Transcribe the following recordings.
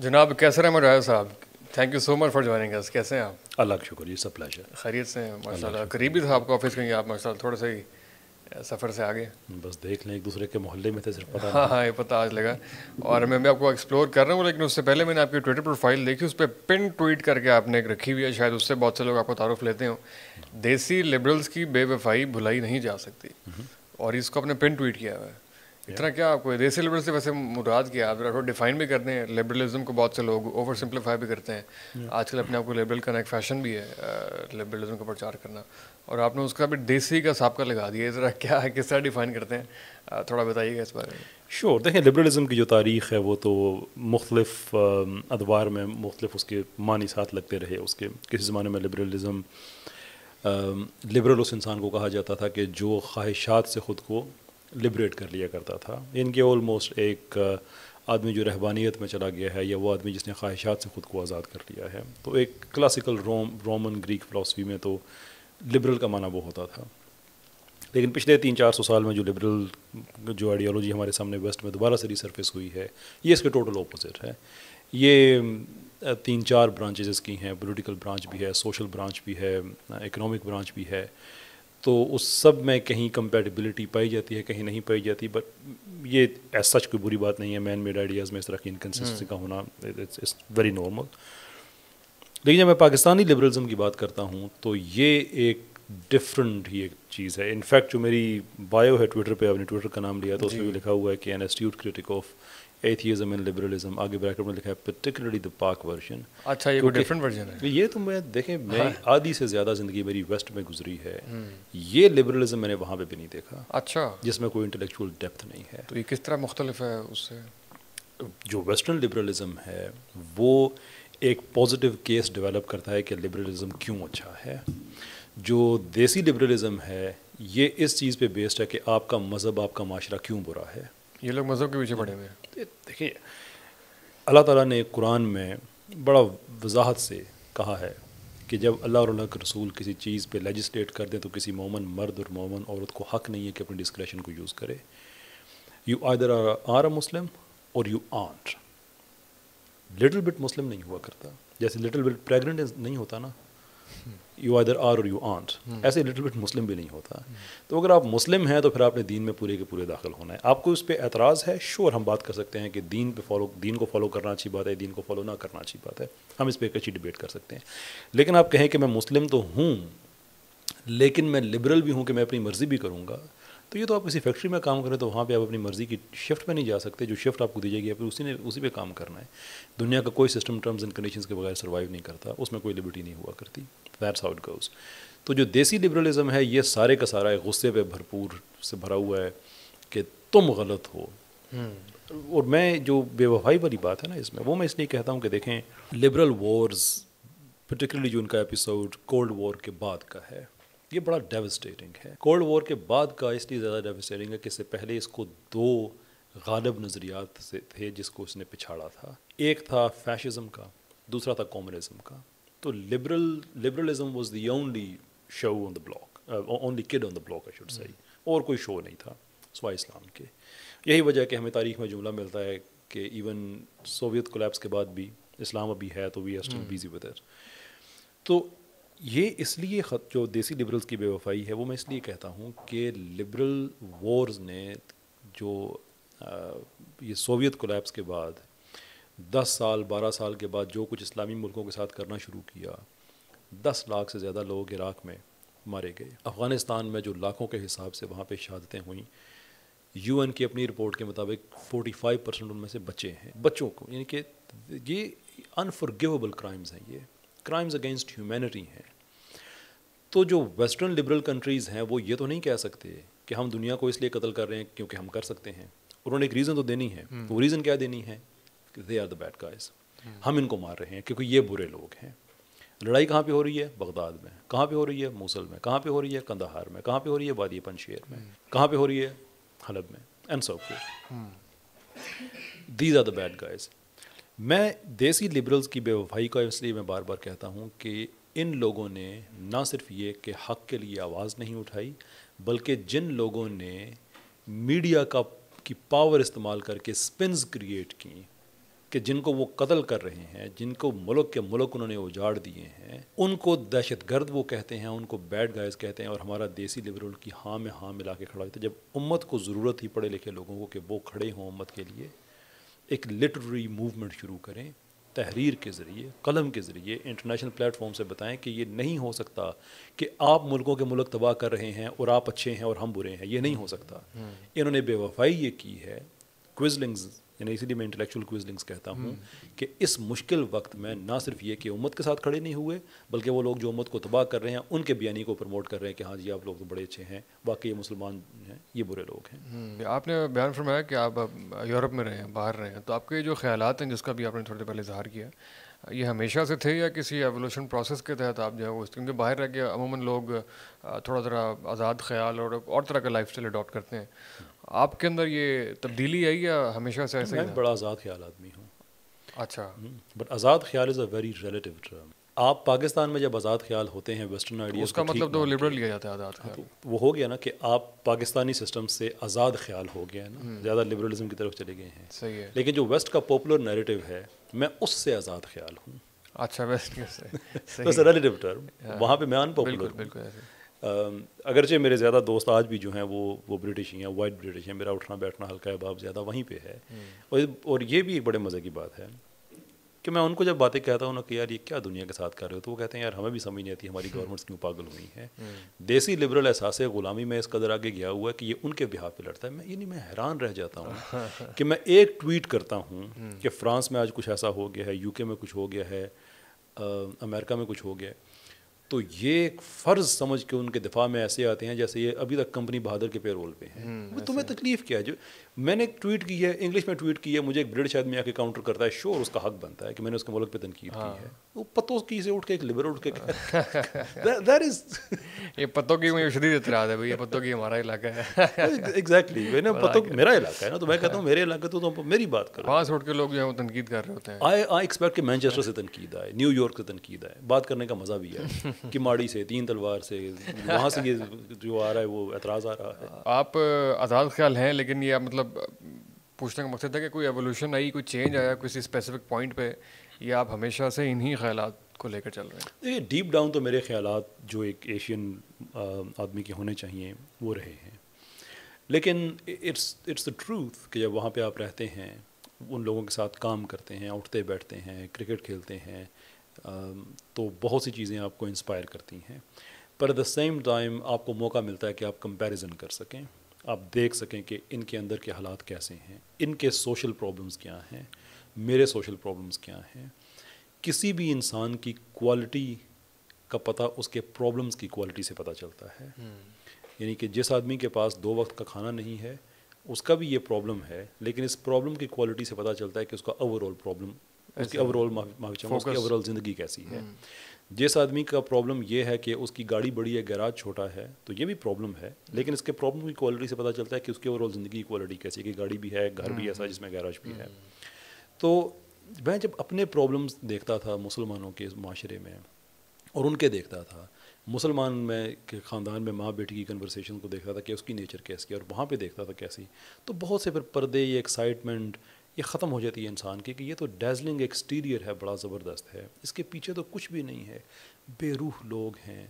جناب کیسر Ahmed Raja Sahib, thank you so much for joining us. کیسے ہیں آپ؟ اللہ کا شکر جی، سب پلیجر. خیریت سے ہیں ماشاء اللہ. قریبی تھا آپ کا آفس کہیں آپ ماشاء اللہ تھوڑا سا ہی سفر سے آگے؟ بس دیکھ لیں ایک دوسرے کے محلے میں تھے صرف پتہ. ہاں یہ پتہ آج لگا. اور میں آپ کو ایکسپلور کر رہا ہوں، لیکن اس سے پہلے میں نے آپ کی ٹویٹر پروفائل دیکھی، اس پہ پن ٹویٹ کر کے آپ نے ایک رکھی ہوئی ہے، شاید اس سے بہت سے لوگ آپ کو تعارف لیتے ہوں. دیسی لبرلز کی بے وفائی بھلائی نہیں جا سکتی، اور اس کو آپ نے پن ٹویٹ کیا ہوا ہے. اتنا کیا آپ کو دیسی لبرل سے ویسے مراد کیا؟ آپ ذرا ڈیفائن بھی کرتے ہیں. لبرلزم کو بہت سے لوگ اوور سمپلیفائی بھی کرتے ہیں. آج کل اپنے آپ کو لبرل کرنا ایک فیشن بھی ہے، لبرلزم کا پرچار کرنا، اور آپ نے اس کا بھی دیسی کا سابقہ لگا دیا. ذرا کیا ہے، کس طرح ڈیفائن کرتے ہیں، تھوڑا بتائیے گا اس بارے میں. شور. دیکھیں، لبرلزم کی جو تاریخ ہے وہ تو مختلف ادوار میں مختلف اس کے معنی ساتھ لگتے رہے. اس کے کسی زمانے میں لبرلزم، لبرل اس انسان کو کہا جاتا تھا کہ جو خواہشات سے خود کو لبریٹ کر لیا کرتا تھا. ان کے آلموسٹ ایک آدمی جو رہبانیت میں چلا گیا ہے، یا وہ آدمی جس نے خواہشات سے خود کو آزاد کر لیا ہے. تو ایک کلاسیکل رومن گریک فلاسفی میں تو لبرل کا معنی وہ ہوتا تھا. لیکن پچھلے 300-400 سال میں جو لبرل جو آئیڈیالوجی ہمارے سامنے ویسٹ میں دوبارہ سے ریسرفیس ہوئی ہے، یہ اس کے ٹوٹل اپوزٹ ہے. یہ 3-4 برانچز اس کی ہیں. پولیٹیکل برانچ بھی ہے، سوشل برانچ بھی ہے، اکنامک برانچ بھی ہے. تو اس سب میں کہیں کمپیٹیبلٹی پائی جاتی ہے، کہیں نہیں پائی جاتی. بٹ یہ ایز سچ کوئی بری بات نہیں ہے. مین میڈ آئیڈیاز میں اس طرح کی انکنسسٹنسی کا ہونا اٹس ویری نارمل. لیکن جب میں پاکستانی لبرلزم کی بات کرتا ہوں تو یہ ایک ڈفرینٹ ہی ایک چیز ہے. انفیکٹ جو میری بایو ہے ٹویٹر پہ، آپ نے ٹویٹر کا نام لیا تو اس میں بھی لکھا ہوا ہے کہ an astute critic of atheism and liberalism, آگے بریکٹ میں لکھا ہے پرٹیکولرلی دا پاک ورژن. اچھا، یہ کوئی ڈفرینٹ ورژن ہے؟ یہ تو میں دیکھیں، میں آدھی سے زیادہ زندگی میری ویسٹ میں گزری ہے. یہ لبرلزم میں نے وہاں پہ بھی نہیں دیکھا. اچھا، جس میں کوئی انٹلیکچوئل ڈیپتھ نہیں ہے. تو یہ کس طرح مختلف ہے اس سے؟ جو ویسٹرن لبرلزم ہے وہ ایک پازیٹیو کیس ڈیولپ کرتا ہے کہ لبرلزم کیوں اچھا ہے. جو دیسی لبرلزم ہے یہ اس چیز پہ بیسڈ ہے کہ آپ کا مذہب، آپ کا معاشرہ کیوں برا ہے. یہ لوگ مذہب کے پیچھے پڑے ہوئے ہیں. دیکھیے، اللہ تعالیٰ نے قرآن میں بڑا وضاحت سے کہا ہے کہ جب اللہ اور اللہ کے رسول کسی چیز پہ لیجسلیٹ کر دیں تو کسی مومن مرد اور مومن عورت کو حق نہیں ہے کہ اپنی ڈسکریشن کو یوز کرے. You either are a Muslim or you aren't. Little bit Muslim نہیں ہوا کرتا، جیسے لٹل بٹ پریگننٹ نہیں ہوتا نا، you either are or you aren't, ایسے لٹل بٹ مسلم بھی نہیں ہوتا. تو اگر آپ مسلم ہیں تو پھر آپ نے دین میں پورے کے پورے داخل ہونا ہے. آپ کو اس پہ اعتراض ہے، شور ہم بات کر سکتے ہیں کہ دین کو فالو کرنا اچھی بات ہے، دین کو فالو نہ کرنا اچھی بات ہے. ہم اس پہ ایک اچھی ڈبیٹ کر سکتے ہیں. لیکن آپ کہیں کہ میں مسلم تو ہوں لیکن میں لبرل بھی ہوں کہ میں اپنی مرضی بھی کروں گا، تو یہ تو آپ کسی فیکٹری میں کام کریں تو وہاں پہ آپ اپنی مرضی کی شفٹ پہ نہیں جا سکتے. جو شفٹ آپ کو دی جائے گی پھر اسی پہ کام کرنا ہے. دنیا کا کوئی سسٹم ٹرمز اینڈ کنڈیشنز کے بغیر سروائیو نہیں کرتا، اس میں کوئی لبرٹی نہیں ہوا کرتی. That's how it goes. تو جو دیسی لبرلزم ہے یہ سارے کا سارا ایک غصے پہ بھرپور سے بھرا ہوا ہے کہ تم غلط ہو. اور میں جو بے وفائی والی بات ہے نا اس میں، وہ میں اس لیے کہتا ہوں کہ دیکھیں، لبرل وارز پرٹیکولرلی جو ان کا ایپیسوڈ کولڈ وار کے بعد کا ہے یہ بڑا ڈیوسٹیٹنگ ہے. کولڈ وار کے بعد کا اس لیے زیادہ ڈیوسٹیٹنگ ہے کہ اس سے پہلے اس کو 2 غالب نظریات سے تھے جس کو اس نے پچھاڑا تھا. ایک تھا فیشزم کا، دوسرا تھا کمیونزم کا. تو liberalism was the only show on the block, only kid on the block I should say, اور کوئی شو نہیں تھا سوائے اسلام کے. یہی وجہ کہ ہمیں تاریخ میں جملہ ملتا ہے کہ ایون سوویت کولیپس کے بعد بھی اسلام ابھی ہے تو we are still busy with it. تو یہ اس لیے جو دیسی لبرلز کی بے وفائی ہے وہ میں اس لیے کہتا ہوں کہ لبرل وارز نے جو یہ سوویت کولیپس کے بعد 10 سال 12 سال کے بعد جو کچھ اسلامی ملکوں کے ساتھ کرنا شروع کیا، 10 لاکھ سے زیادہ لوگ عراق میں مارے گئے. افغانستان میں جو لاکھوں کے حساب سے وہاں پہ شہادتیں ہوئیں، یو این کی اپنی رپورٹ کے مطابق 45% ان میں سے بچے ہیں. بچوں کو، یعنی کہ یہ انفارگیویبل کرائمز ہیں، یہ کرائمز اگینسٹ ہیومینٹی ہیں. تو جو ویسٹرن لبرل کنٹریز ہیں وہ یہ تو نہیں کہہ سکتے کہ ہم دنیا کو اس لیے قتل کر رہے ہیں کیونکہ ہم کر سکتے ہیں. انہوں نے ایک ریزن تو دینی ہے. وہ ریزن کیا دینی ہے؟ کہ they are the bad guys, ہم ان کو مار رہے ہیں کیونکہ یہ برے لوگ ہیں. لڑائی کہاں پہ ہو رہی ہے؟ بغداد میں. کہاں پہ ہو رہی ہے؟ موصل میں. کہاں پہ ہو رہی ہے؟ قندھار میں. کہاں پہ ہو رہی ہے؟ وادی پنشیر میں. کہاں پہ ہو رہی ہے؟ حلب میں. And so forth. These are the bad guys. میں دیسی لبرلز کی بے وفائی کا اس لیے میں بار بار کہتا ہوں کہ ان لوگوں نے نہ صرف یہ کہ حق کے لیے آواز نہیں اٹھائی، بلکہ جن لوگوں نے میڈیا کی پاور استعمال کر کے سپنز کریٹ کی کہ جن کو وہ قتل کر رہے ہیں، جن کو ملک کے ملک انہوں نے اجاڑ دیے ہیں، ان کو دہشت گرد وہ کہتے ہیں، ان کو بیڈ گائز کہتے ہیں، اور ہمارا دیسی لبرل کی ہاں میں ہاں ملا کے کھڑا ہوتا ہے. جب امت کو ضرورت ہی پڑھے لکھے لوگوں کو کہ وہ کھڑے ہوں امت کے لیے، ایک لٹریری موومنٹ شروع کریں، تحریر کے ذریعے، قلم کے ذریعے، انٹرنیشنل پلیٹ فارم سے بتائیں کہ یہ نہیں ہو سکتا کہ آپ ملکوں کے ملک تباہ کر رہے ہیں اور آپ اچھے ہیں اور ہم برے ہیں. یہ نہیں ہو سکتا. انہوں نے بے وفائی یہ کی ہے. کوئزلنگز، یعنی اسی لیے میں انٹلیکچوئل کوئزلنگز کہتا ہوں کہ اس مشکل وقت میں نہ صرف یہ کہ امت کے ساتھ کھڑے نہیں ہوئے، بلکہ وہ لوگ جو امت کو تباہ کر رہے ہیں ان کے بیانی کو پروموٹ کر رہے ہیں کہ ہاں جی آپ لوگ تو بڑے اچھے ہیں، واقعی یہ مسلمان ہیں، یہ برے لوگ ہیں. آپ نے بیان فرمایا کہ آپ یورپ میں رہے ہیں، باہر رہے ہیں، تو آپ کے جو خیالات ہیں جس کا بھی آپ نے تھوڑی دیر پہلے اظہار کیا، یہ ہمیشہ سے تھے یا کسی ایوولوشن پروسیس کے تحت آپ جو ہے وہ، کیونکہ باہر رہ کے عموماً لوگ تھوڑا ذرا آزاد خیال اور طرح کا لائف اسٹائل اڈاپٹ کرتے ہیں، آپ کے اندر یہ تبدیلی آئی یا ہمیشہ سے ایسا ہی میں تھا؟ بڑا آزاد خیال آدمی ہوں. اچھا. بٹ آزاد خیال is a very relative term. آپ پاکستان میں جب آزاد خیال ہوتے ہیں ویسٹرن آئیڈیاز اس کا کو ٹھیک مطلب تو مان کے، لبرل لیا جاتا ہے آزاد خیال. وہ ہو گیا نا کہ آپ پاکستانی سسٹم سے آزاد خیال ہو گیا ہے نا، زیادہ لبرلزم کی طرف چلے گئے ہیں. صحیح ہے. لیکن جو ویسٹ کا پاپولر نیریٹو ہے، میں اس سے آزاد خیال ہوں. اچھا ویسٹ سے بس ریلیٹیو ٹرم، وہاں پہ میں ان پاپولر بالکل ہوں. بالکل ایسے. اگرچہ میرے زیادہ دوست آج بھی جو ہیں وہ برٹش ہی ہیں، وائٹ برٹش ہیں، میرا اٹھنا بیٹھنا ہلکا احباب زیادہ وہیں پہ ہے. اور یہ بھی ایک بڑے مزے کی بات ہے کہ میں ان کو جب باتیں کہتا ہوں نا کہ یار یہ کیا دنیا کے ساتھ کر رہے ہو، تو وہ کہتے ہیں یار ہمیں بھی سمجھ نہیں آتی ہماری گورنمنٹس کیوں پاگل ہوئی ہیں. دیسی لبرل احساس غلامی میں اس قدر آگے گیا ہوا ہے کہ یہ ان کے بہاف پہ لڑتا ہے. میں حیران رہ جاتا ہوں کہ میں ایک ٹویٹ کرتا ہوں کہ فرانس میں آج کچھ ایسا ہو گیا ہے، یو کے میں کچھ ہو گیا ہے، امریکہ میں کچھ ہو گیا ہے، تو یہ ایک فرض سمجھ کے ان کے دفاع میں ایسے آتے ہیں جیسے یہ ابھی تک کمپنی بہادر کے پے رول پہ ہیں. وہ تمہیں تکلیف کیا ہے؟ جو میں نے ٹویٹ کی ہے، انگلش میں ٹویٹ کی ہے، مجھے ایک برٹش آدمی آ کے کاؤنٹر کرتا ہے، شور اس کا حق بنتا ہے کہ میں نے اس کے ملک پہ تنقید کی ہے. وہ پتوں کی سے اٹھ کے ایک لبرل اٹھ کے دیٹ از یہ پتوں کی مجھے شدید اعتراض ہے بھائی، یہ پتوں کی ہمارا علاقہ ہے. ایگزیکٹلی، میں نے پتوں میرا علاقہ ہے نا، تو میں کہتا ہوں میرے علاقے تو تم میری بات کرو. وہاں سے اٹھ کے لوگ جو ہے وہ تنقید کر رہے ہوتے ہیں. آئی ایکسپیکٹ کہ مینچسٹر سے تنقید آئے، نیو یارک سے تنقید آئے، بات کرنے کا مزہ بھی ہے کہ ماڑی سے، تین تلوار سے، وہاں سے یہ جو آ رہا ہے وہ اعتراض آ رہا ہے. آپ آزاد خیال ہیں، لیکن یہ مطلب پوچھنے کا مقصد ہے کہ کوئی ایوولوشن آئی، کوئی چینج آیا کسی اسپیسیفک پوائنٹ پہ، یا آپ ہمیشہ سے انہی خیالات کو لے کر چل رہے ہیں؟ یہ ڈیپ ڈاؤن تو میرے خیالات جو ایک ایشین آدمی کے ہونے چاہیے وہ رہے ہیں، لیکن اٹس دا ٹروتھ کہ جب وہاں پہ آپ رہتے ہیں، ان لوگوں کے ساتھ کام کرتے ہیں، اٹھتے بیٹھتے ہیں، کرکٹ کھیلتے ہیں، تو بہت سی چیزیں آپ کو انسپائر کرتی ہیں. پر ایٹ دا سیم ٹائم آپ کو موقع ملتا ہے کہ آپ کمپیریزن کر سکیں، آپ دیکھ سکیں کہ ان کے اندر کے حالات کیسے ہیں، ان کے سوشل پرابلمس کیا ہیں، میرے سوشل پرابلمس کیا ہیں. کسی بھی انسان کی کوالٹی کا پتہ اس کے پرابلمس کی کوالٹی سے پتہ چلتا ہے. یعنی کہ جس آدمی کے پاس 2 وقت کا کھانا نہیں ہے، اس کا بھی یہ پرابلم ہے، لیکن اس پرابلم کی کوالٹی سے پتہ چلتا ہے کہ اس کا اوور آل پرابلم، اس کی اوور آل اس کی اوور آل زندگی کیسی ہے. جس آدمی کا پرابلم یہ ہے کہ اس کی گاڑی بڑی ہے، گیراج چھوٹا ہے، تو یہ بھی پرابلم ہے، لیکن اس کے پرابلم کی کوالٹی سے پتہ چلتا ہے کہ اس کی اوور آل زندگی کی کوالٹی کیسی ہے، کہ گاڑی بھی ہے، گھر بھی ایسا جس میں گیراج بھی ہے. تو میں جب اپنے پرابلمس دیکھتا تھا مسلمانوں کے معاشرے میں اور ان کے دیکھتا تھا، مسلمان میں کہ خاندان میں ماں بیٹی کی کنورسیشن کو دیکھتا تھا کہ اس کی نیچر کیسی ہے، اور وہاں پہ دیکھتا تھا کیسی، تو بہت سے پھر پردے، یہ ایکسائٹمنٹ یہ ختم ہو جاتی ہے انسان کی کہ یہ تو ڈیزلنگ ایکسٹیریئر ہے، بڑا زبردست ہے، اس کے پیچھے تو کچھ بھی نہیں ہے. بے روح لوگ ہیں،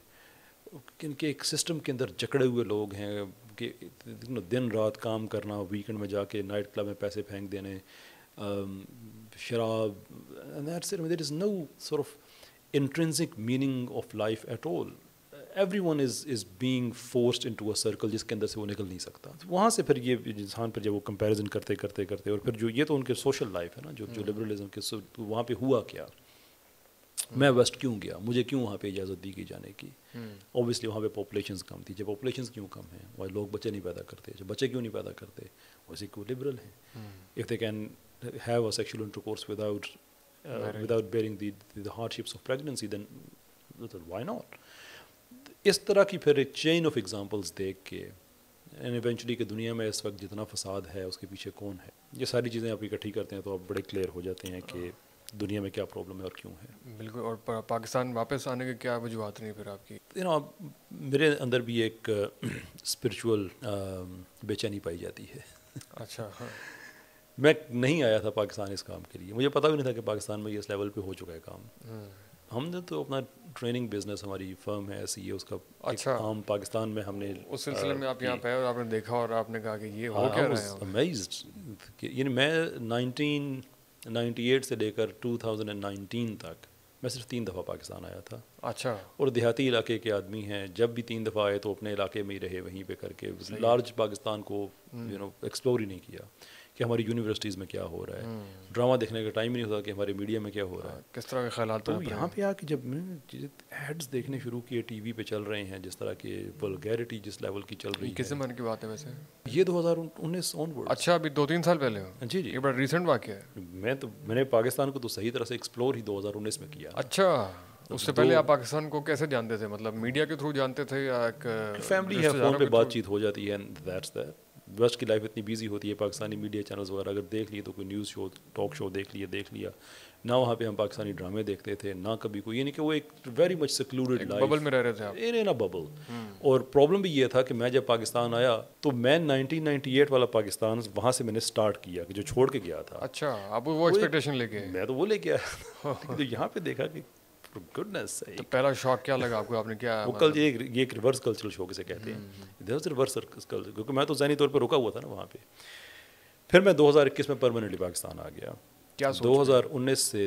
ان کے ایک سسٹم کے اندر جکڑے ہوئے لوگ ہیں کہ دن رات کام کرنا، ویکنڈ میں جا کے نائٹ کلب میں پیسے پھینک دینے، شراب. there is no sort of intrinsic meaning of life at all. Everyone is being forced into a circle جس کے اندر سے وہ نکل نہیں سکتا. وہاں سے پھر یہ انسان پھر جب وہ کمپیریزن کرتے کرتے کرتے اور پھر جو یہ تو ان کے سوشل لائف ہے نا، جو لبرلزم کے وہاں پہ ہوا کیا، میں ویسٹ کیوں گیا، مجھے کیوں وہاں پہ اجازت دی گئی جانے کی. اوبیسلی وہاں پہ پاپولیشنز کم تھی. جب پاپولیشنز کیوں کم ہیں، وہ لوگ بچے نہیں پیدا کرتے. جب بچے کیوں نہیں پیدا کرتے، ویسے کیوں لبرل ہیں. if they can have a sexual intercourse without bearing the hardships of pregnancy, then why not. اس طرح کی پھر ایک چین آف ایگزامپلس دیکھ کے اینڈ ایونچولی کہ دنیا میں اس وقت جتنا فساد ہے اس کے پیچھے کون ہے، یہ ساری چیزیں آپ اکٹھی کرتے ہیں تو آپ بڑے کلیئر ہو جاتے ہیں کہ دنیا میں کیا پرابلم ہے اور کیوں ہے. بالکل. اور پاکستان واپس آنے کے کیا وجوہات نہیں پھر آپ کی؟ میرے اندر بھی ایک اسپرچول بے چینی پائی جاتی ہے. اچھا. میں نہیں آیا تھا پاکستان اس کام کے لیے, مجھے پتہ بھی نہیں تھا کہ پاکستان میں یہ اس لیول پہ ہو چکا ہے کام. ہم نے تو اپنا ٹریننگ بزنس, ہماری فرم ہے ایسی ہے, اس کا ایک عام پاکستان میں ہم نے اس سلسلے میں آپ یہاں پہ اور آپ نے دیکھا اور آپ نے کہا کہ یہ ہو I کیا رہا was ہے. amazed کہ یعنی میں 1998 سے لے کر 2019 تک میں صرف 3 دفعہ پاکستان آیا تھا. اچھا. اور دیہاتی علاقے کے آدمی ہیں, جب بھی 3 دفعہ آئے تو اپنے علاقے میں ہی رہے, وہیں پہ کر کے لارج پاکستان کو ایکسپلور ہی نہیں کیا کہ ہماری یونیورسٹیز میں کیا ہو رہا ہے. ڈرامہ دیکھنے کا ٹائم ہی نہیں ہوتا کہ ہمارے میڈیا میں کیا ہو رہا ہے, کس طرح کے خیالات. تو یہاں پہ آ کے جب میں ایڈس دیکھنے شروع کیے ٹی وی پہ چل رہے ہیں, جس طرح کی ولگیرٹی جس لیول کی چل رہی ہے. کس زمانے کی بات ہے ویسے یہ 2019 آن ورڈ. اچھا, ابھی 2-3 سال پہلے ہو. جی جی, یہ بڑا ریسنٹ واقعہ ہے. میں نے پاکستان کو تو صحیح طرح سے ایکسپلور ہی 2019 میں کیا. اچھا, اس سے پہلے آپ پاکستان کو کیسے جانتے تھے؟ مطلب میڈیا کے تھرو جانتے تھے یا ایک فیملی ہے, فون پہ بات چیت ہو جاتی ہے, دیٹس دیٹ. ویسٹ کی لائف اتنی بیزی ہوتی ہے, پاکستانی میڈیا چینلز وغیرہ اگر دیکھ لیے تو کوئی نیوز شو, ٹاک شو دیکھ لیا نہ, وہاں پہ ہم پاکستانی ڈرامے دیکھتے تھے نہ کبھی کوئی, یعنی کہ وہ ایک very much secluded life, bubble میں رہ رہے تھے آپ. ان اے ببل. اور پرابلم بھی یہ تھا کہ میں جب پاکستان آیا تو میں 1998 والا پاکستان وہاں سے میں نے اسٹارٹ کیا کہ جو چھوڑ کے گیا تھا. اچھا, آپ وہ ایکسپیکٹیشن لے کے. میں تو وہ لے کے آیا, تو یہاں پہ دیکھا کہ گڈنس. تو پہلا شوق کیا لگا آپ کو؟ آپ نے کیا وہ یہ ایک ریورس کلچرل شو کسے کہتے ہیں, ریورس کلچر, کیونکہ میں تو ذہنی طور پہ رکا ہوا تھا نا وہاں پہ. پھر میں 2021 میں پرماننٹلی پاکستان آ گیا. 2019 سے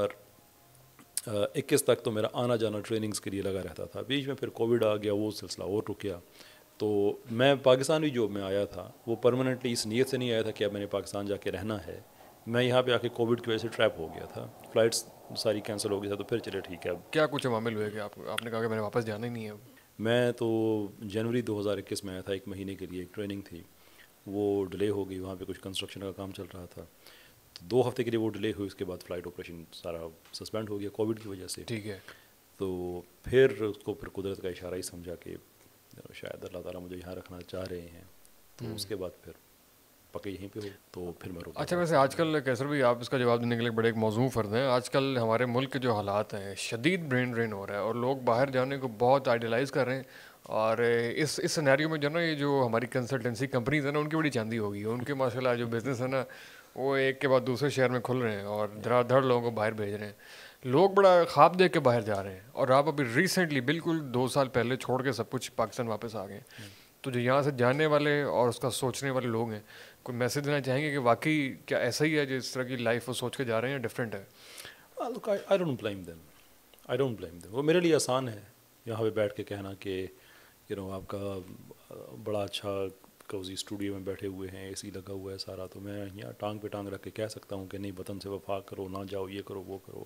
2021 تک تو میرا آنا جانا ٹریننگز کے لیے لگا رہتا تھا. بیچ میں پھر کووڈ آ گیا, وہ سلسلہ اور رک گیا. تو میں پاکستانی جو میں آیا تھا وہ پرماننٹلی اس نیت سے نہیں آیا تھا کہ اب میں نے پاکستان جا کے رہنا ہے. میں یہاں پہ آ کے کووڈ کی وجہ سے ٹریپ ہو گیا تھا, فلائٹس ساری کینسل ہو گئی تھا. تو پھر چلے ٹھیک ہے. اب کیا کچھ عوامل ہوئے کہ آپ نے کہا کہ میں نے واپس جانا ہی نہیں ہے؟ میں تو جنوری 2021 میں آیا تھا, 1 مہینے کے لیے ایک ٹریننگ تھی, وہ ڈیلے ہو گئی. وہاں پہ کچھ کنسٹرکشن کا کام چل رہا تھا, تو 2 ہفتے کے لیے وہ ڈیلے ہوئی. اس کے بعد فلائٹ آپریشن سارا سسپینڈ ہو گیا کووڈ کی وجہ سے. ٹھیک ہے. تو پھر اس کو پھر قدرت کا اشارہ ہی سمجھا کہ شاید اللہ تعالیٰ مجھے یہاں رکھنا چاہ رہے ہیں. تو اس کے بعد پھر پکے یہیں پہ ہو, تو پھر میں اچھا, ویسے آج کل کیسر بھی آپ اس کا جواب دینے کے لیے بڑے ایک موضوع فرد ہیں. آج کل ہمارے ملک کے جو حالات ہیں, شدید برین ڈرین ہو رہا ہے اور لوگ باہر جانے کو بہت آئیڈیلائز کر رہے ہیں. اور اس سینیریو میں جو نا یہ جو ہماری کنسلٹنسی کمپنیز ہیں نا, ان کی بڑی چاندی ہوگی. ان کے ماشاء اللہ جو بزنس ہے نا, وہ ایک کے بعد دوسرے شہر میں کھل رہے ہیں اور دھڑا دھڑ لوگوں کو باہر بھیج رہے ہیں. لوگ بڑا خواب دیکھ کے باہر جا رہے ہیں. اور آپ ابھی ریسنٹلی بالکل 2 سال پہلے چھوڑ کے سب کچھ پاکستان واپس آ گئے. تو جو یہاں سے جانے والے اور اس کا سوچنے والے لوگ ہیں, کوئی میسج دینا چاہیں گے کہ واقعی کیا ایسا ہی ہے جس طرح کی لائف وہ سوچ کے جا رہے ہیں, ڈفرینٹ ہے؟ I don't blame them. وہ میرے لیے آسان ہے یہاں پہ بیٹھ کے کہنا کہ آپ کا بڑا اچھا کوزی اسٹوڈیو میں بیٹھے ہوئے ہیں, اے سی لگا ہوا ہے سارا, تو میں یہاں ٹانگ پہ ٹانگ رکھ کے کہہ سکتا ہوں کہ نہیں, وطن سے وفا کرو, نہ جاؤ, یہ کرو وہ کرو.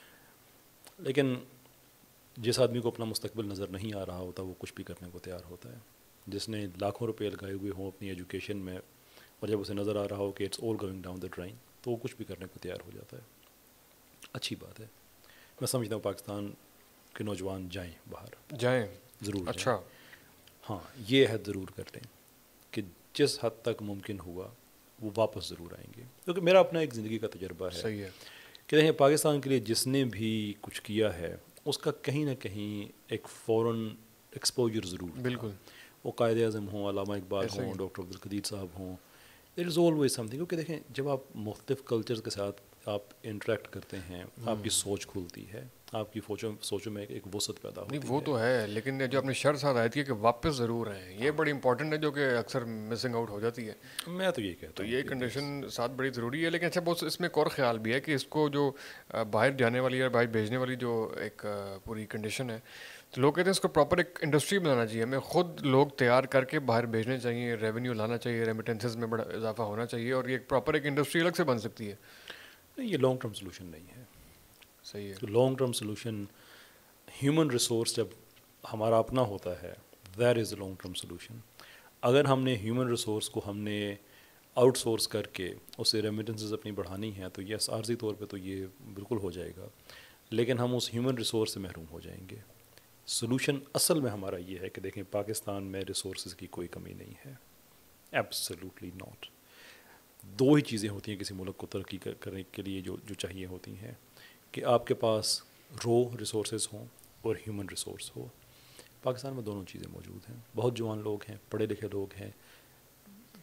لیکن جس آدمی کو اپنا مستقبل نظر نہیں آ رہا ہوتا وہ کچھ بھی کرنے کو تیار ہوتا ہے. جس نے لاکھوں روپے لگائے ہوئے ہوں اپنی ایجوکیشن میں, اور جب اسے نظر آ رہا ہو کہ it's all going down the drain, تو وہ کچھ بھی کرنے کو تیار ہو جاتا ہے. اچھی بات ہے. میں سمجھتا ہوں پاکستان کے نوجوان جائیں, باہر جائیں ضرور. اچھا, ہاں, یہ عہد ضرور کر لیں کہ جس حد تک ممکن ہوا وہ واپس ضرور آئیں گے. کیونکہ میرا اپنا ایک زندگی کا تجربہ ہے. صحیح ہے کہ دیکھیں, پاکستان کے لیے جس نے بھی کچھ کیا ہے اس کا کہیں نہ کہیں ایک فوراً ایکسپوجر ضرور تھا. بالکل. وہ قائد اعظم ہوں, علامہ اقبال ہوں, ڈاکٹر عبدالقدیر صاحب ہوں, دیر از آلویز سم تھنگ. کیونکہ دیکھیں, جب آپ مختلف کلچرز کے ساتھ آپ انٹریکٹ کرتے ہیں, آپ کی سوچ کھلتی ہے, آپ کی سوچوں میں ایک وسعت پیدا ہوتی ہے. نہیں وہ تو ہے, لیکن جو اپنے شرط ساتھ آئی تھی کہ واپس ضرور آئیں, یہ بڑی امپورٹنٹ ہے, جو کہ اکثر مسنگ آؤٹ ہو جاتی ہے. میں تو یہ کہتا ہوں, تو یہ کنڈیشن ساتھ بڑی ضروری ہے. لیکن اچھا, بہت اس میں ایک اور خیال بھی ہے کہ اس کو جو باہر جانے والی یا باہر بھیجنے والی جو ایک پوری کنڈیشن ہے, تو لوگ کہتے ہیں اس کو پراپر ایک انڈسٹری بنانا چاہیے. ہمیں خود لوگ تیار کر کے باہر بھیجنے چاہیے, ریونیو لانا چاہیے, ریمیٹنسز میں بڑا اضافہ ہونا چاہیے, اور یہ ایک پراپر ایک انڈسٹری الگ سے بن سکتی ہے. یہ لانگ ٹرم سولوشن نہیں ہے. صحیح ہے. Long term solution, human resource جب ہمارا اپنا ہوتا ہے, that is a long term solution. اگر ہم نے ہیومن ریسورس کو ہم نے آؤٹ سورس کر کے اسے ریمیٹنسز اپنی بڑھانی ہیں, تو یس, عارضی طور پہ تو یہ بالکل ہو جائے گا, لیکن ہم اس ہیومن ریسورس سے محروم ہو جائیں گے. سولوشن اصل میں ہمارا یہ ہے کہ دیکھیں, پاکستان میں ریسورسز کی کوئی کمی نہیں ہے, ایبسلیوٹلی ناٹ. 2 ہی چیزیں ہوتی ہیں کسی ملک کو ترقی کرنے کے لیے جو چاہیے ہوتی ہیں, کہ آپ کے پاس رو ریسورسز ہوں اور ہیومن ریسورس ہو. پاکستان میں دونوں چیزیں موجود ہیں. بہت جوان لوگ ہیں, پڑھے لکھے لوگ ہیں,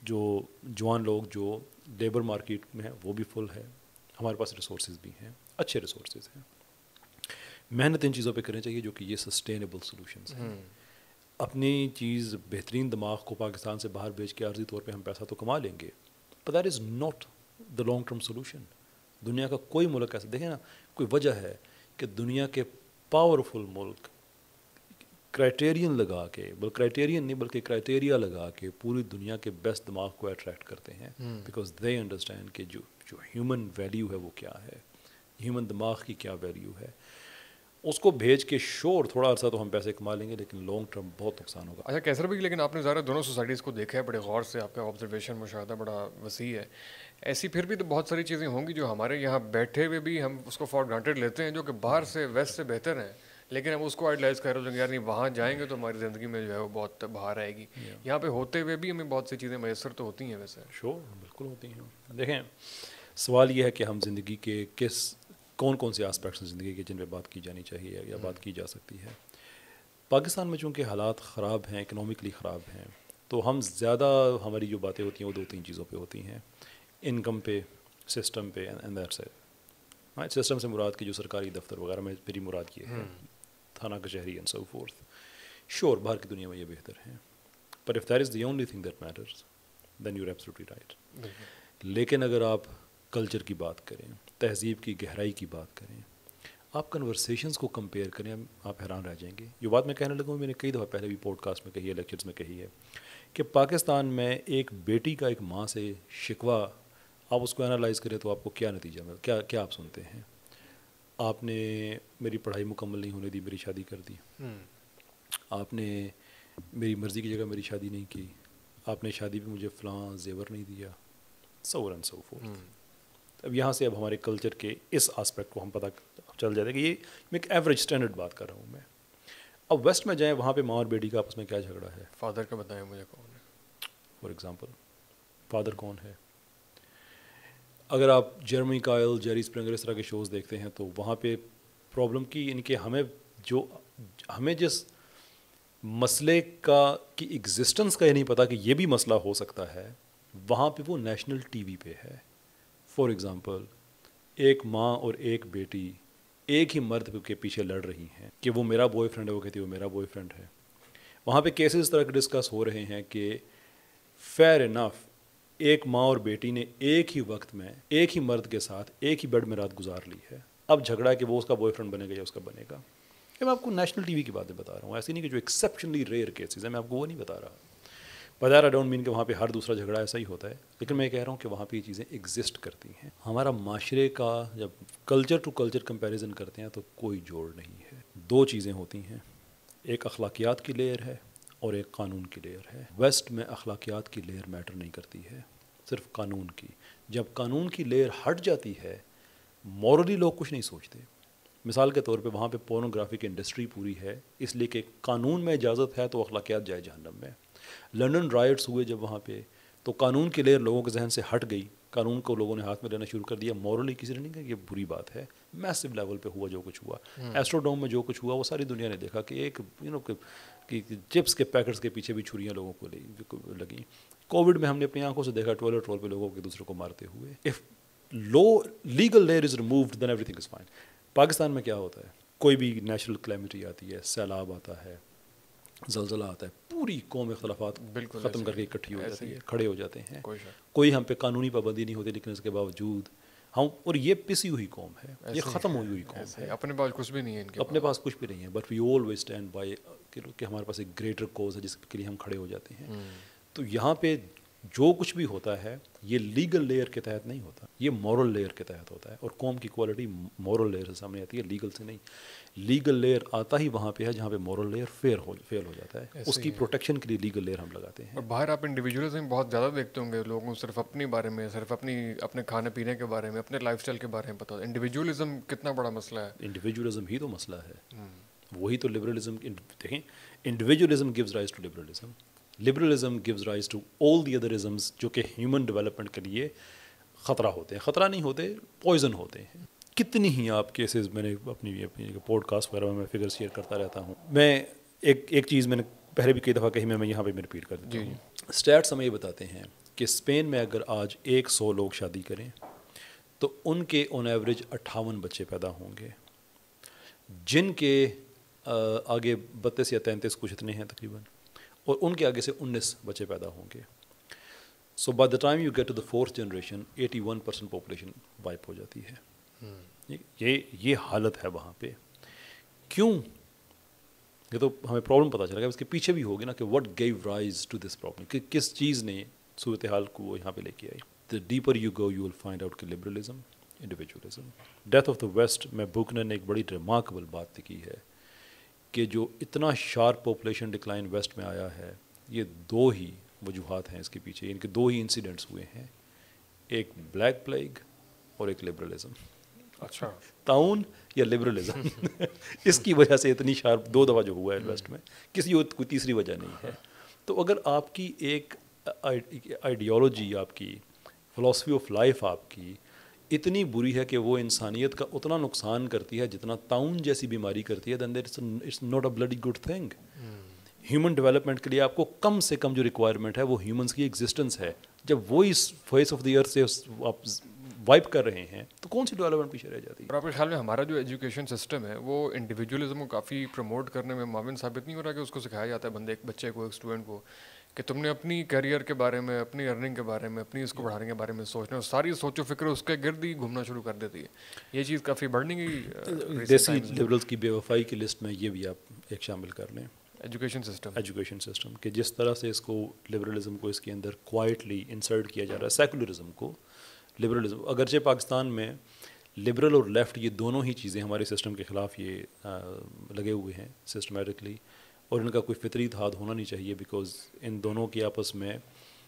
جو جوان لوگ جو لیبر مارکیٹ میں ہیں وہ بھی فل ہے, ہمارے پاس ریسورسز بھی ہیں, اچھے ریسورسز ہیں. محنت ان چیزوں پہ کرنی چاہیے جو کہ یہ سسٹینیبل سولوشنس ہیں. اپنی چیز بہترین دماغ کو پاکستان سے باہر بیچ کے عارضی طور پہ ہم پیسہ تو کما لیں گے, but that is not the long term solution. دنیا کا کوئی ملک ایسا دیکھیں نا, کوئی وجہ ہے کہ دنیا کے پاورفل ملک کرائٹیرین لگا کے, کرائٹیرین نہیں بلکہ کرائٹیریا لگا کے پوری دنیا کے بیسٹ دماغ کو اٹریکٹ کرتے ہیں, بیکاز دے انڈرسٹینڈ کہ جو ہیومن ویلیو ہے وہ کیا ہے, ہیومن دماغ کی کیا ویلیو ہے. اس کو بھیج کے شور تھوڑا عرصہ تو ہم پیسے کما لیں گے, لیکن لانگ ٹرم بہت نقصان ہوگا. اچھا کیسر بھی, لیکن آپ نے ظاہر دونوں سوسائٹیز کو دیکھا ہے بڑے غور سے, آپ کا آبزرویشن مشاہدہ بڑا وسیع ہے. ایسی پھر بھی تو بہت ساری چیزیں ہوں گی جو ہمارے یہاں بیٹھے ہوئے بھی ہم اس کو فار گرانٹیڈ لیتے ہیں, جو کہ باہر سے ویسٹ سے بہتر ہیں, لیکن ہم اس کو آئیڈلائز کر رہے ہیں یار نہیں وہاں جائیں گے تو ہماری زندگی میں جو ہے وہ بہت باہر آئے گی. یہاں پہ ہوتے ہوئے بھی ہمیں بہت سی چیزیں میسر تو ہوتی ہیں. ویسے شور بالکل ہوتی ہیں. دیکھیں سوال یہ ہے کہ ہم زندگی کے کون سے آسپیکٹس ہیں زندگی کے جن پہ بات کی جانی چاہیے یا بات کی جا سکتی ہے. پاکستان میں چونکہ حالات خراب ہیں, اکنامکلی خراب ہیں, تو ہم زیادہ ہماری جو باتیں ہوتی ہیں وہ 2-3 چیزوں پہ ہوتی ہیں, انکم پہ, سسٹم پہ, اینڈ دیٹس اٹ. سسٹم سے مراد کہ جو سرکاری دفتر وغیرہ میں میری مراد یہ ہے, تھانہ کچہری اینڈ سو فورتھ. شور باہر کی دنیا میں یہ بہتر ہیں, but if that is the only thing that matters then you are absolutely right. لیکن اگر آپ کلچر کی بات کریں, تہذیب کی گہرائی کی بات کریں, آپ کنورسیشنز کو کمپیئر کریں, آپ حیران رہ جائیں گے. جو بات میں کہنے لگا ہوں میں نے کئی دفعہ پہلے بھی پوڈ کاسٹ میں کہی ہے, لیکچرز میں کہی ہے, کہ پاکستان میں ایک بیٹی کا ایک ماں سے شکوہ آپ اس کو انالائز کریں تو آپ کو کیا نتیجہ ملتا, کیا آپ سنتے ہیں؟ آپ نے میری پڑھائی مکمل نہیں ہونے دی, میری شادی کر دی. آپ نے میری مرضی کی جگہ میری شادی نہیں کی, آپ نے شادی پہ مجھے فلاں زیور نہیں دیا, سو اینڈ سو فورتھ. اب یہاں سے اب ہمارے کلچر کے اس آسپیکٹ کو ہم پتہ چل جاتے ہیں کہ یہ میں ایک ایوریج اسٹینڈرڈ بات کر رہا ہوں میں. اب ویسٹ میں جائیں, وہاں پہ ماں اور بیٹی کا آپس میں کیا جھگڑا ہے. فادر کا بتائیں مجھے کون ہے فار ایگزامپل, فادر کون ہے. اگر آپ جرمی کائل, جیری اسپرنگر اس طرح کے شوز دیکھتے ہیں تو وہاں پہ پرابلم کی ان کہ ہمیں جس مسئلے کی ایگزسٹنس کا یہ نہیں پتہ کہ یہ بھی مسئلہ ہو سکتا ہے, وہاں پہ وہ نیشنل ٹی وی پہ ہے. فار ایگزامپل ایک ماں اور ایک بیٹی ایک ہی مرد کے پیچھے لڑ رہی ہیں کہ وہ میرا بوائے فرینڈ ہے, وہ کہتی ہے وہ میرا بوائے فرینڈ ہے. وہاں پہ کیسز اس طرح کے ڈسکس ہو رہے ہیں کہ فیئر انف ایک ماں اور بیٹی نے ایک ہی وقت میں ایک ہی مرد کے ساتھ ایک ہی بیڈ میں رات گزار لی ہے. اب جھگڑا ہے کہ وہ اس کا بوائے فرینڈ بنے گا یا اس کا بنے گا. میں آپ کو نیشنل ٹی وی کی باتیں بتا رہا ہوں, ایسی نہیں کہ جو ایکسیپشنلی ریئر کیسز ہیں, میں آپ کو وہ نہیں بتا رہا. بظاہر آئی ڈونٹ مین کہ وہاں پہ ہر دوسرا جھگڑا ایسا ہی ہوتا ہے, لیکن میں کہہ رہا ہوں کہ وہاں پہ یہ چیزیں ایگزسٹ کرتی ہیں. ہمارا معاشرے کا جب کلچر ٹو کلچر کمپیریزن کرتے ہیں تو کوئی جوڑ نہیں ہے. 2 چیزیں ہوتی ہیں, ایک اخلاقیات کی لیئر ہے اور ایک قانون کی لیئر ہے. ویسٹ میں اخلاقیات کی لیئر میٹر نہیں کرتی ہے, صرف قانون کی. جب قانون کی لیئر ہٹ جاتی ہے, مورلی لوگ کچھ نہیں سوچتے. مثال کے طور پہ وہاں پہ پورنوگرافی کی انڈسٹری پوری ہے اس لیے کہ قانون میں اجازت ہے تو اخلاقیات جائے جہنم میں. لنڈن رائٹس ہوئے جب وہاں پہ, تو قانون کی لیئر لوگوں کے ذہن سے ہٹ گئی, قانون کو لوگوں نے ہاتھ میں لینا شروع کر دیا. مورلی کسی نے نہیں کہا کہ یہ بری بات ہے. میسو لیول پہ ہوا جو کچھ ہوا, ایسٹروڈوم میں جو کچھ ہوا وہ ساری دنیا نے دیکھا کہ ایک کہ چپس کے پیکٹس کے پیچھے بھی چھریاں لوگوں کو لگیں. کووڈ میں ہم نے اپنی آنکھوں سے دیکھا ٹوائلٹ رول پہ لوگوں کے دوسرے کو مارتے ہوئے. If legal layer is removed then everything is fine. Pakistan میں کیا ہوتا ہے, کوئی بھی نیچرل کلیمٹی آتی ہے, سیلاب آتا ہے, زلزلہ آتا ہے, پوری قوم اختلافات ختم کر کے اکٹھی ہو جاتی ہے, کھڑے ہو جاتے ہیں. کوئی ہم پہ قانونی پابندی نہیں ہوتی, لیکن اس کے باوجود ہم, اور یہ پسی ہوئی قوم ہے, یہ ختم ہوئی ہوئی قوم ہے, اپنے پاس کچھ بھی نہیں ہے, اپنے پاس کچھ بھی نہیں ہے, but we always stand by کہ ہمارے پاس ایک گریٹر کوز ہے جس کے لیے ہم کھڑے ہو جاتے ہیں. تو یہاں پہ جو کچھ بھی ہوتا ہے یہ لیگل لیئر کے تحت نہیں ہوتا, یہ مورل لیئر کے تحت ہوتا ہے. اور قوم کی کوالٹی مورل لیئر سے سامنے آتی ہے, لیگل سے نہیں. لیگل لیئر آتا ہی وہاں پہ ہے جہاں پہ مورل لیئر فیل ہو جاتا ہے. اس کی پروٹیکشن کے لیے لیگل لیئر ہم لگاتے ہیں. اور باہر آپ انڈیویجولزم بہت زیادہ دیکھتے ہوں گے, لوگوں صرف اپنے بارے میں, صرف اپنے کھانے پینے کے بارے میں, اپنے لائف اسٹائل کے بارے میں پتہ. انڈیویجولزم کتنا بڑا مسئلہ ہے. انڈیویجولزم ہی تو مسئلہ ہے, وہی تو لبرلزم. دیکھیں individualism gives rise to liberalism, liberalism gives rise to all the other isms جو کہ ہیومن ڈیولپمنٹ کے لیے خطرہ ہوتے ہیں. خطرہ نہیں ہوتے, پوائزن ہوتے ہیں. کتنی ہی آپ کیسز میں نے اپنی پوڈ کاسٹ وغیرہ میں فگر شیئر کرتا رہتا ہوں. میں ایک چیز میں نے پہلے بھی کئی دفعہ کہی, میں یہاں پہ میں رپیٹ کر دیتا ہوں. اسٹیٹس ہمیں یہ بتاتے ہیں کہ اسپین میں اگر آج 100 لوگ شادی کریں تو ان کے آن ایوریج 58 بچے پیدا ہوں گے، جن کے آگے 32 یا 33 کچھ اتنے ہیں تقریباً، اور ان کے آگے سے 19 بچے پیدا ہوں گے. So by the time you get to the fourth generation 81% population wipe ہو جاتی ہے. یہ حالت ہے وہاں پہ. کیوں؟ یہ تو ہمیں پرابلم پتہ چلے گا، اس کے پیچھے بھی ہوگی نا کہ what give rise to this problem, کہ کس چیز نے صورتحال کو یہاں پہ لے کے آئی. The deeper you go you will find out کہ liberalism, individualism. Death of the west میں بوکنر نے ایک بڑی ریمارکیبل بات کی ہے کہ جو اتنا شارپ پاپولیشن ڈکلائن ویسٹ میں آیا ہے، یہ 2 ہی وجوہات ہیں اس کے پیچھے، ان کے 2 ہی انسیڈنٹس ہوئے ہیں، ایک بلیک پلیگ اور ایک لبرلزم. اچھا، تعاون یا لبرلزم اس کی وجہ سے اتنی شارپ 2 دفعہ جو ہوا ہے ویسٹ میں، کسی اور کوئی تیسری وجہ نہیں ہے. تو اگر آپ کی ایک آئیڈیالوجی، آپ کی فلاسفی آف لائف آپ کی اتنی بری ہے کہ وہ انسانیت کا اتنا نقصان کرتی ہے جتنا تعاون جیسی بیماری کرتی ہے، then it's not a bloody good thing. Human development کے لیے آپ کو کم سے کم جو ریکوائرمنٹ ہے وہ ہیومنس کی ایگزسٹنس ہے. جب وہ اس فیس آف دی ارتھ سے آپ وائپ کر رہے ہیں تو کون سی ڈیولپمنٹ پیچھے رہ جاتی ہے؟ اور آپ کے خیال میں ہمارا جو ایجوکیشن سسٹم ہے وہ انڈیویجولزم کو کافی پروموٹ کرنے میں معاون ثابت نہیں ہو رہا کہ اس کو سکھایا جاتا ہے ایک بچے کو، ایک اسٹوڈنٹ کو، کہ تم نے اپنی کیریئر کے بارے میں، اپنی ارننگ کے بارے میں، اپنی اس کو بڑھانے کے بارے میں سوچنا، ساری سوچ و فکر اس کے گرد ہی گھومنا شروع کر دیتی ہے. یہ چیز کافی بڑھنے کی دیسی لبرلز کی بے وفائی کی لسٹ میں یہ بھی آپ ایک شامل کر لیں، ایجوکیشن سسٹم کہ جس طرح سے اس کو لبرلزم کو اس کے اندر کوائٹلی انسرٹ کیا جا رہا ہے، سیکولرزم کو لبرلزم. اگرچہ پاکستان میں لبرل اور لیفٹ یہ دونوں ہی چیزیں ہمارے سسٹم کے خلاف یہ لگے ہوئے ہیں سسٹمیٹکلی، اور ان کا کوئی فطری اتحاد ہونا نہیں چاہیے، بیکاز ان دونوں کی آپس میں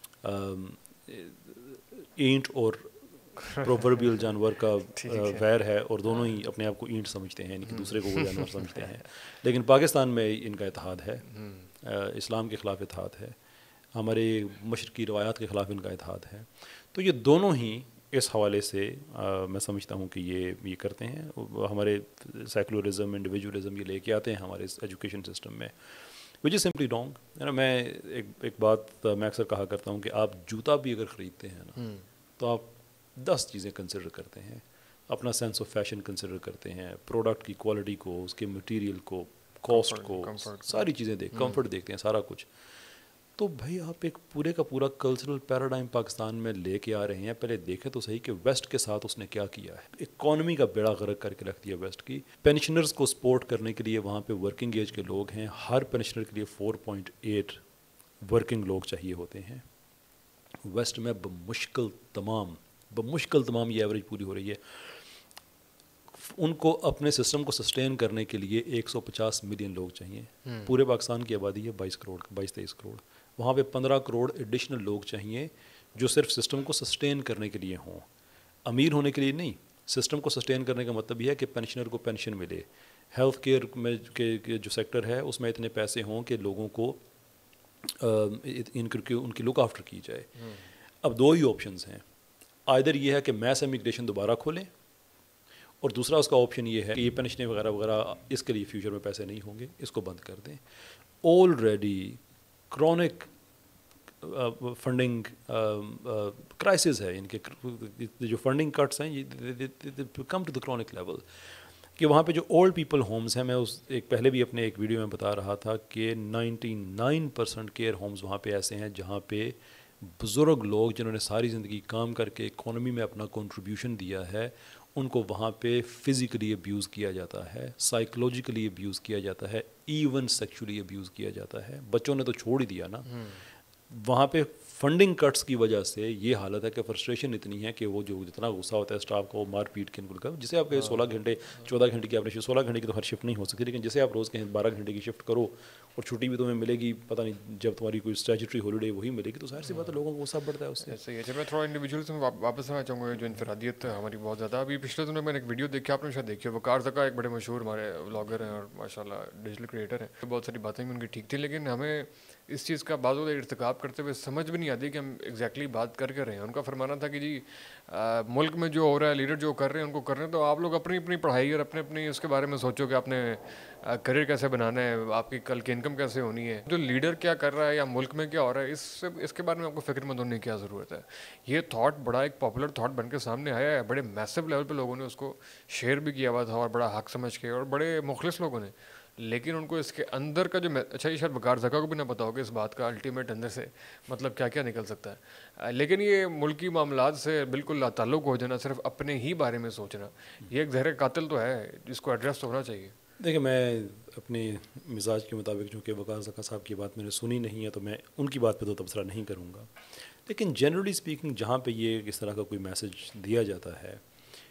اینٹ اور پرووربیل جانور کا ویر ہے، اور دونوں ہی اپنے آپ کو اینٹ سمجھتے ہیں، یعنی کہ دوسرے کو وہ جانور سمجھتے ہیں. لیکن پاکستان میں ان کا اتحاد ہے، اسلام کے خلاف اتحاد ہے، ہمارے مشرقی روایات کے خلاف ان کا اتحاد ہے. تو یہ دونوں ہی اس حوالے سے میں سمجھتا ہوں کہ یہ کرتے ہیں. ہمارے سیکولرزم، انڈیویجولزم یہ لے کے آتے ہیں ہمارے ایجوکیشن سسٹم میں، وچ از سمپلی رانگ. میں ایک بات میں اکثر کہا کرتا ہوں کہ آپ جوتا بھی اگر خریدتے ہیں نا تو آپ 10 چیزیں کنسیڈر کرتے ہیں. اپنا سینس آف فیشن کنسیڈر کرتے ہیں، پروڈکٹ کی کوالٹی کو، اس کے مٹیریل کو، کاسٹ کو، ساری چیزیں کمفرٹ دیکھتے ہیں، سارا کچھ. تو بھائی آپ ایک پورے کا پورا کلچرل پیراڈائم پاکستان میں لے کے آ رہے ہیں. پہلے دیکھیں تو صحیح کہ ویسٹ کے ساتھ اس نے کیا کیا ہے. اکانومی کا بیڑا غرق کر کے رکھ دیا ویسٹ کی. پینشنرز کو سپورٹ کرنے کے لیے وہاں پہ ورکنگ ایج کے لوگ ہیں، ہر پینشنر کے لیے 4.8 ورکنگ لوگ چاہیے ہوتے ہیں. ویسٹ میں بمشکل تمام یہ ایوریج پوری ہو رہی ہے. ان کو اپنے سسٹم کو سسٹین کرنے کے لیے 150 ملین لوگ چاہیے. پورے پاکستان کی آبادی ہے 22-23 کروڑ. وہاں پہ 15 کروڑ ایڈیشنل لوگ چاہیے جو صرف سسٹم کو سسٹین کرنے کے لیے ہوں، امیر ہونے کے لیے نہیں. سسٹم کو سسٹین کرنے کا مطلب یہ ہے کہ پینشنر کو پینشن ملے، ہیلتھ کیئر میں کے جو سیکٹر ہے اس میں اتنے پیسے ہوں کہ لوگوں کو ان کی لک آفٹر کی جائے. اب 2 ہی آپشنز ہیں، آئدر یہ ہے کہ میس امیگریشن دوبارہ کھولیں، اور دوسرا اس کا آپشن یہ ہے کہ یہ پینشنیں وغیرہ وغیرہ اس کے لیے فیوچر میں پیسے نہیں ہوں گے، اس کو بند کر دیں. آلریڈی کرونک فنڈنگ کرائسس ہے، ان کے جو فنڈنگ کٹس ہیں یہ come to the chronic level, کہ وہاں پہ جو اولڈ پیپل ہومز ہیں، میں پہلے بھی اپنے ایک ویڈیو میں بتا رہا تھا کہ 99% کیئر ہومز وہاں پہ ایسے ہیں جہاں پہ بزرگ لوگ جنہوں نے ساری زندگی کام کر کے اکانومی میں اپنا کنٹریبیوشن دیا ہے، ان کو وہاں پہ فزیکلی ابیوز کیا جاتا ہے، سائیکولوجیکلی ابیوز کیا جاتا ہے، ایون سیکچولی ابیوز کیا جاتا ہے. بچوں نے تو چھوڑ ہی دیا نا. وہاں پہ فنڈنگ کٹس کی وجہ سے یہ حالت ہے کہ فرسٹریشن اتنی ہے کہ وہ جو جتنا غصہ ہوتا ہے اسٹاف کو مار پیٹ کے ان کو، جسے آپ کے 16 گھنٹے 14 گھنٹے کی آپ نے 16 گھنٹے کی تو ہر شفٹ نہیں ہو سکتی، لیکن جسے آپ روز کے 12 گھنٹے کی شفٹ کرو اور چھٹی بھی تمہیں ملے گی پتہ نہیں جب تمہاری کوئی اسٹیچوٹری ہالیڈے وہی ملے گی، تو ظاہر سی بات ہے لوگوں کو غصہ بڑھتا ہے اس سے. صحیح ہے. جب میں تھوڑا انڈیویجولز میں واپس آنا چاہوں گا، جو انفرادیت ہے ہماری بہت زیادہ. ابھی پچھلے دنوں میں نے ایک ویڈیو دیکھی، آپ نے شاید دیکھی ہے، وقار زکا ایک بڑے مشہور ہمارے ولاگر ہیں اور ماشاء اللہ ڈیجیٹل کریٹر ہیں. بہت ساری باتیں بھی ان کی ٹھیک تھیں، لیکن ہمیں اس چیز کا بعض اوقات ارتکاب کرتے ہوئے سمجھ بھی نہیں آتی کہ ہم ایگزیکٹلی بات کر کے رہے ہیں. ان کا فرمانا تھا کہ جی ملک میں جو ہو رہا ہے, لیڈر جو کر رہے ہیں ان کو کر رہے ہیں, تو آپ لوگ اپنی اپنی پڑھائی اور اپنے اپنی اس کے بارے میں سوچو کہ آپ نے کریئر کیسے بنانا ہے, آپ کی کل کی انکم کیسے ہونی ہے. جو لیڈر کیا کر رہا ہے یا ملک میں کیا ہو رہا ہے اس کے بارے میں آپ کو فکر مند ہونے کی کیا ضرورت ہے. یہ تھاٹ بڑا ایک پاپولر تھاٹ بن کے سامنے آیا ہے, بڑے میسو لیول پہ لوگوں نے اس کو شیئر بھی کیا ہوا تھا اور بڑا حق سمجھ کے, اور بڑے مخلص لوگوں نے. لیکن ان کو اس کے اندر کا جو اچھا یہ شاید بکار زکا کو بھی نہ پتا ہوگا اس بات کا الٹیمیٹ اندر سے مطلب کیا کیا نکل سکتا ہے. لیکن یہ ملکی معاملات سے بالکل لا تعلق ہو جانا, صرف اپنے ہی بارے میں سوچنا, یہ ایک زہر قاتل تو ہے جس کو ایڈریس تو ہونا چاہیے. دیکھیں, میں اپنے مزاج کے مطابق چونکہ وقار زکا صاحب کی بات میں نے سنی نہیں ہے تو میں ان کی بات پہ تو تبصرہ نہیں کروں گا. لیکن جنرلی اسپیکنگ جہاں پہ یہ اس طرح کا کوئی میسج دیا جاتا ہے,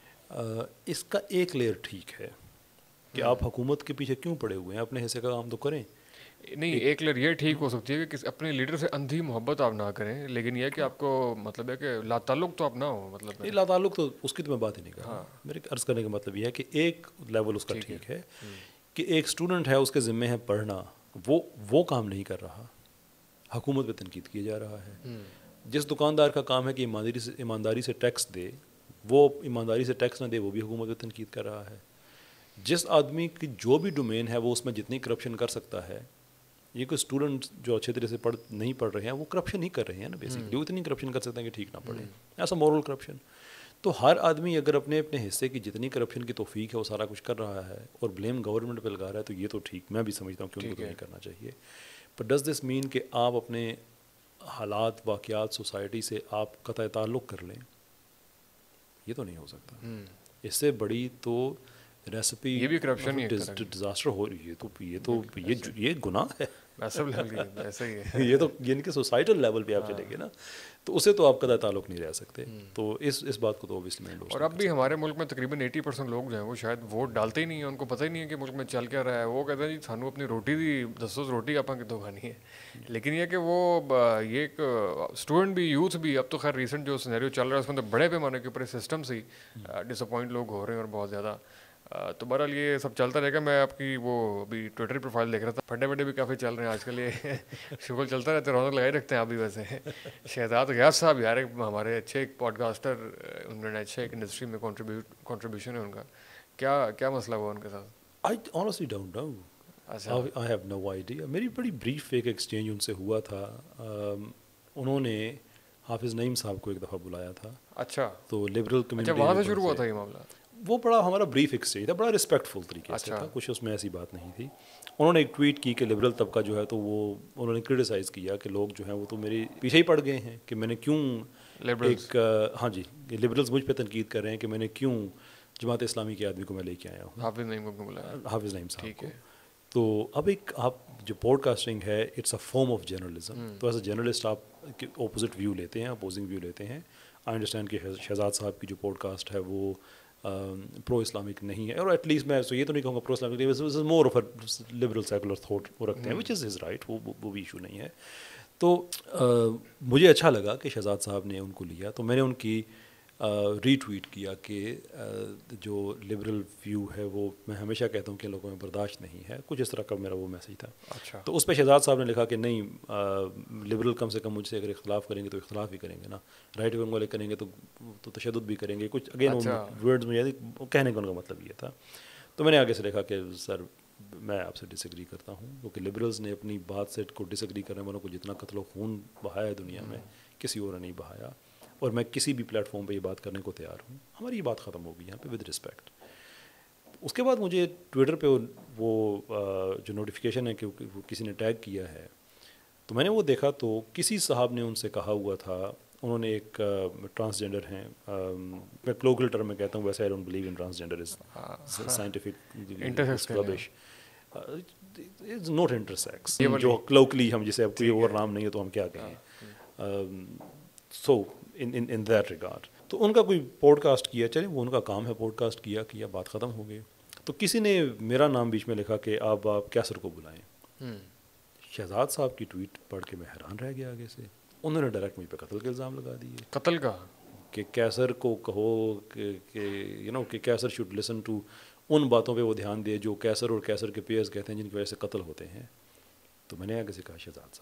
اس کا ایک لیئر ٹھیک ہے کہ آپ حکومت کے پیچھے کیوں پڑے ہوئے ہیں, اپنے حصے کا کام تو کریں. نہیں, ایک لیئر یہ ٹھیک ہو سکتی ہے کہ اپنے لیڈر سے اندھی محبت آپ نہ کریں, لیکن یہ کہ آپ کو مطلب ہے کہ لا تعلق تو آپ نہ ہو. مطلب لا تعلق تو اس کی تو میں بات ہی نہیں کر رہا. میرے عرض کرنے کا مطلب یہ ہے کہ ایک لیول اس کا ٹھیک ہے کہ ایک اسٹوڈنٹ ہے, اس کے ذمے ہے پڑھنا, وہ کام نہیں کر رہا, حکومت پہ تنقید کیا جا رہا ہے. جس دکاندار کا کام ہے کہ ایمانداری سے ٹیکس دے, وہ ایمانداری سے ٹیکس نہ دے, وہ بھی حکومت پہ تنقید کر رہا ہے. جس آدمی کی جو بھی ڈومین ہے وہ اس میں جتنی کرپشن کر سکتا ہے, یہ کوئی اسٹوڈنٹ جو اچھے طرح سے نہیں پڑھ رہے ہیں وہ کرپشن ہی کر رہے ہیں نا بیسکلی, وہ اتنی کرپشن کر سکتے ہیں کہ ٹھیک نہ پڑھیں, ایسا مورل کرپشن. تو ہر آدمی اگر اپنے اپنے حصے کی جتنی کرپشن کی توفیق ہے وہ سارا کچھ کر رہا ہے اور بلیم گورنمنٹ پہ لگا رہا ہے, تو یہ تو ٹھیک, میں بھی سمجھتا ہوں کہ ان کو تو نہیں کرنا چاہیے. بٹ ڈز دس مین کہ آپ اپنے حالات, واقعات, سوسائٹی سے آپ قطع تعلق کر لیں؟ یہ تو نہیں ہو سکتا. اس سے بڑی تو ریسپی یہ بھی کرپشن ہی ہے, ڈیزاسٹر ہو رہی ہے. یہ گناہ ہے, ایسا ہی ہے. یہ تو یعنی کہ سوسائٹل لیول پہ آپ چلیں گے نا, تو اسے تو آپ قطع تعلق نہیں رہ سکتے. تو اس بات کو تو اوبیسلی میں انڈورس. اور اب بھی ہمارے ملک میں تقریباً 80% لوگ جو ہیں وہ شاید ووٹ ڈالتے ہی نہیں ہیں, ان کو پتہ ہی نہیں ہے کہ ملک میں چل کیا رہا ہے. وہ کہتے ہیں جی سانو اپنی روٹی دی 10 روٹی آپ کی تو کھانی ہے. لیکن یہ کہ وہ یہ ایک اسٹوڈنٹ بھی, یوتھ بھی, اب تو خیر ریسنٹ جو سینیریو چل رہا ہے اس میں تو بڑے پیمانے کے اوپر سسٹم سے ڈس اپوائنٹ لوگ ہو رہے ہیں اور بہت زیادہ. تو بہرحال یہ سب چلتا رہے گا. میں آپ کی وہ ابھی ٹویٹر پروفائل دیکھ رہا تھا, پھڈے وڈے بھی کافی چل رہے ہیں آج کل, یہ شغل چلتا رہتا ہے, رونق لگائی رکھتے ہیں آپ بھی. ویسے شہزاد غیاث صاحب یار ہمارے اچھے ایک پوڈ کاسٹر, انہوں نے اچھے ایک انڈسٹری میں کنٹریبیوشن ہے ان کا. کیا مسئلہ ہوا ان کے ساتھ؟ I honestly don't know. I have no idea. میری بڑی بریف ایک ایکسچینج ان سے ہوا تھا. انہوں نے حافظ نعیم صاحب کو ایک دفعہ بلایا تھا. اچھا, تو لبرل کمیونٹی, وہاں سے شروع ہوا تھا یہ معاملہ. وہ بڑا ہمارا بریف ایکسچینج تھا, بڑا رسپیکٹفل طریقے سے تھا, کچھ اس میں ایسی بات نہیں تھی. انہوں نے ایک ٹویٹ کی کہ لبرل طبقہ جو ہے تو وہ انہوں نے کرٹیسائز کیا کہ لوگ جو ہیں وہ تو میرے پیچھے ہی پڑ گئے ہیں کہ میں نے کیوں ایک, ہاں جی, لبرلز مجھ پہ تنقید کر رہے ہیں کہ میں نے کیوں جماعت اسلامی کے آدمی کو میں لے کے آیا ہوں, حافظ نعیم کو بلایا, حافظ نعیم صاحب کو. تو اب ایک آپ جو پوڈ کاسٹنگ ہے it's a form of journalism. تو ایز اے جرنلسٹ آپ اپوزٹ ویو لیتے ہیں, اپوزنگ ویو لیتے ہیں. آئی انڈرسٹینڈ کہ شہزاد صاحب کی جو پوڈ کاسٹ ہے وہ پرو اسلامک نہیں ہے, اور ایٹ لیسٹ میں یہ تو نہیں کہوں گا pro Islamic, more of a liberal secular thought وہ رکھتے ہیں, وچ از ہز رائٹ, وہ بھی ایشو نہیں ہے. تو مجھے اچھا لگا کہ شہزاد صاحب نے ان کو لیا, تو میں نے ان کی ری ٹویٹ کیا کہ جو لبرل ویو ہے وہ میں ہمیشہ کہتا ہوں کہ لوگوں میں برداشت نہیں ہے, کچھ اس طرح کا میرا وہ میسیج تھا. اچھا, تو اس پہ شہزاد صاحب نے لکھا کہ نہیں, لبرل کم سے کم مجھ سے اگر اختلاف کریں گے تو اختلاف ہی کریں گے نا, رائٹ ونگ والے کریں گے تو تشدد بھی کریں گے. کچھ اگین ورڈز میں کہنے کا ان کا مطلب یہ تھا. تو میں نے آگے سے لکھا کہ سر میں آپ سے ڈس ایگری کرتا ہوں, کیونکہ لبرلز نے اپنی بات سے کو ڈس ایگری کرنے والوں کو جتنا قتل و خون بہایا ہے دنیا میں کسی اور نے نہیں بہایا, اور میں کسی بھی پلیٹ فارم پہ یہ بات کرنے کو تیار ہوں. ہماری یہ بات ختم ہوگی یہاں پہ ود رسپیکٹ. اس کے بعد مجھے ٹویٹر پہ وہ جو نوٹیفیکیشن ہے کہ کسی نے ٹیگ کیا ہے, تو میں نے وہ دیکھا تو کسی صاحب نے ان سے کہا ہوا تھا, انہوں نے ایک ٹرانسجینڈر ہیں, میں کلوکل ٹرم میں کہتا ہوں, ویسے I don't believe in transgender is scientific rubbish, is not intersex, جو کلوکلی ہم جسے اب کوئی اور نام نہیں ہے تو ہم کیا کہیں. سو ان دیٹ ریگارڈ تو ان کا کوئی پوڈ کاسٹ کیا, چلے وہ ان کا کام ہے, پوڈ کاسٹ کیا بات ختم ہو گئی. تو کسی نے میرا نام بیچ میں لکھا کہ آپ کیسر کو بلائیں. شہزاد صاحب کی ٹویٹ پڑھ کے میں حیران رہ گیا. آگے سے انہوں نے ڈائریکٹ مجھ پہ قتل کے الزام لگا دیے. قتل کا کہ کیسر کو کہو کہ یو نو کہ کیسر شوڈ لسن ٹو ان باتوں پہ وہ دھیان دے جو کیسر اور کیسر کے پیئرز کہتے ہیں جن کی وجہ سے قتل ہوتے ہیں. تو میں نے آگے سے کہا شہزاد صاحب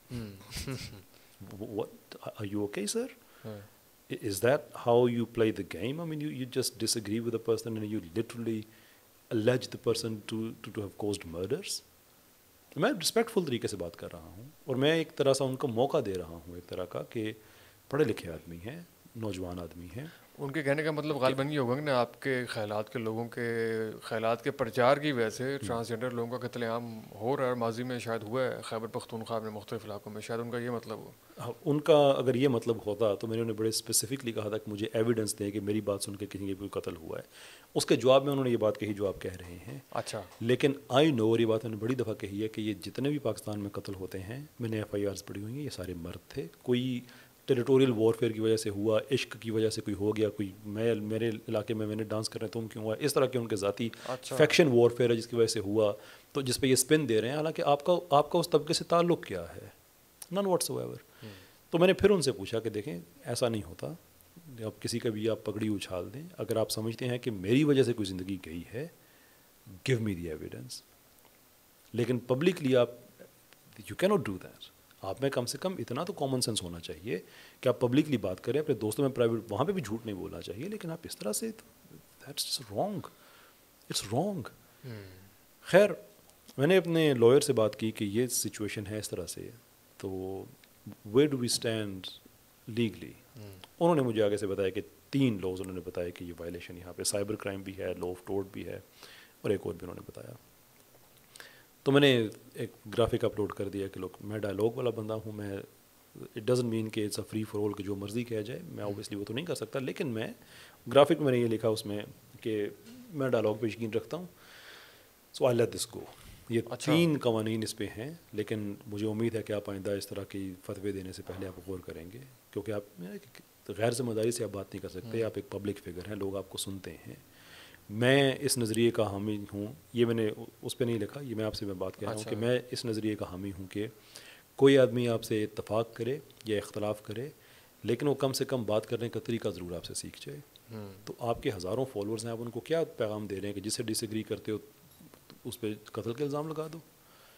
What, are you okay, sir? Is that how you play the game? I mean, you just disagree with a person and you literally allege the person to have caused murders. میں رسپیکٹفل طریقے سے بات کر رہا ہوں اور میں ایک طرح سے ان کو موقع دے رہا ہوں ایک طرح کا کہ پڑھے لکھے آدمی ہیں, نوجوان آدمی ہیں. ان کے کہنے کا مطلب غالباً یہ ہوگا کہ نا آپ کے خیالات کے لوگوں کے خیالات کے پرچار کی وجہ سے ٹرانسجنڈر لوگوں کا قتل عام ہو رہا ہے, ماضی میں شاید ہوا ہے خیبر پختونخوا میں مختلف علاقوں میں, شاید ان کا یہ مطلب ہو. ان کا اگر یہ مطلب ہوتا تو میں نے انہیں بڑے اسپیسیفکلی کہا تھا کہ مجھے ایویڈنس دیں کہ میری بات سن کے کسی کا قتل ہوا ہے. اس کے جواب میں انہوں نے یہ بات کہی جو آپ کہہ رہے ہیں. اچھا, لیکن آئی نو, اور یہ بات میں نے بڑی دفعہ کہی ہے کہ یہ جتنے بھی پاکستان میں قتل ہوتے ہیں, میں نے ایف آئی آرز پڑھی ہوئی ہیں, یہ سارے مرد تھے. کوئی ٹیریٹوریل وارفیئر کی وجہ سے ہوا, عشق کی وجہ سے کوئی ہو گیا, کوئی میں میرے علاقے میں نے ڈانس کرنا ہے تم کیوں ہوا, اس طرح کے ان کے ذاتی فیکشن وارفیئر ہے جس کی وجہ سے ہوا, تو جس پہ یہ اسپن دے رہے ہیں. حالانکہ آپ کا اس طبقے سے تعلق کیا ہے؟ نن واٹس ایور. تو میں نے پھر ان سے پوچھا کہ دیکھیں ایسا نہیں ہوتا, اب کسی کا بھی آپ پگڑی اچھال دیں, اگر آپ سمجھتے ہیں کہ میری وجہ سے کوئی زندگی گئی ہے, گیو می دی ایویڈنس. لیکن پبلکلی آپ you can not do that. آپ میں کم سے کم اتنا تو کامن سینس ہونا چاہیے کہ آپ پبلکلی بات کریں, اپنے دوستوں میں پرائیویٹ وہاں پہ بھی جھوٹ نہیں بولنا چاہیے, لیکن آپ اس طرح سے دیٹس رانگ, اٹس رانگ. خیر, میں نے اپنے لائر سے بات کی کہ یہ سچویشن ہے اس طرح سے, تو where do we stand legally. انہوں نے مجھے آگے سے بتایا کہ 3 لاز انہوں نے بتایا کہ یہ وائلیشن یہاں پہ سائبر کرائم بھی ہے, لا آف ٹورٹ بھی ہے, اور ایک اور بھی انہوں نے بتایا. تو میں نے ایک گرافک اپلوڈ کر دیا کہ لوگ میں ڈائلاگ والا بندہ ہوں, میں اٹ ڈزنٹ مین کہ it's a free for all کہ جو مرضی کیا جائے, میں اوبیسلی وہ تو نہیں کر سکتا, لیکن میں گرافک میں نے یہ لکھا اس میں کہ میں ڈائلاگ پہ یقین رکھتا ہوں. So I let this go. یہ 3 قوانین اس پہ ہیں, لیکن مجھے امید ہے کہ آپ آئندہ اس طرح کی فتوے دینے سے پہلے آپ غور کریں گے, کیونکہ آپ غیر ذمہ داری سے آپ بات نہیں کر سکتے. آپ ایک پبلک فگر ہیں, لوگ آپ کو سنتے ہیں. میں اس نظریے کا حامی ہوں, یہ میں نے اس پہ نہیں لکھا, یہ میں آپ سے بات کہہ رہا ہوں کہ میں اس نظریے کا حامی ہوں کہ کوئی آدمی آپ سے اتفاق کرے یا اختلاف کرے, لیکن وہ کم سے کم بات کرنے کا طریقہ ضرور آپ سے سیکھ جائے. تو آپ کے ہزاروں فالوورز ہیں, آپ ان کو کیا پیغام دے رہے ہیں کہ جس سے ڈس ایگری کرتے ہو اس پہ قتل کا الزام لگا دو.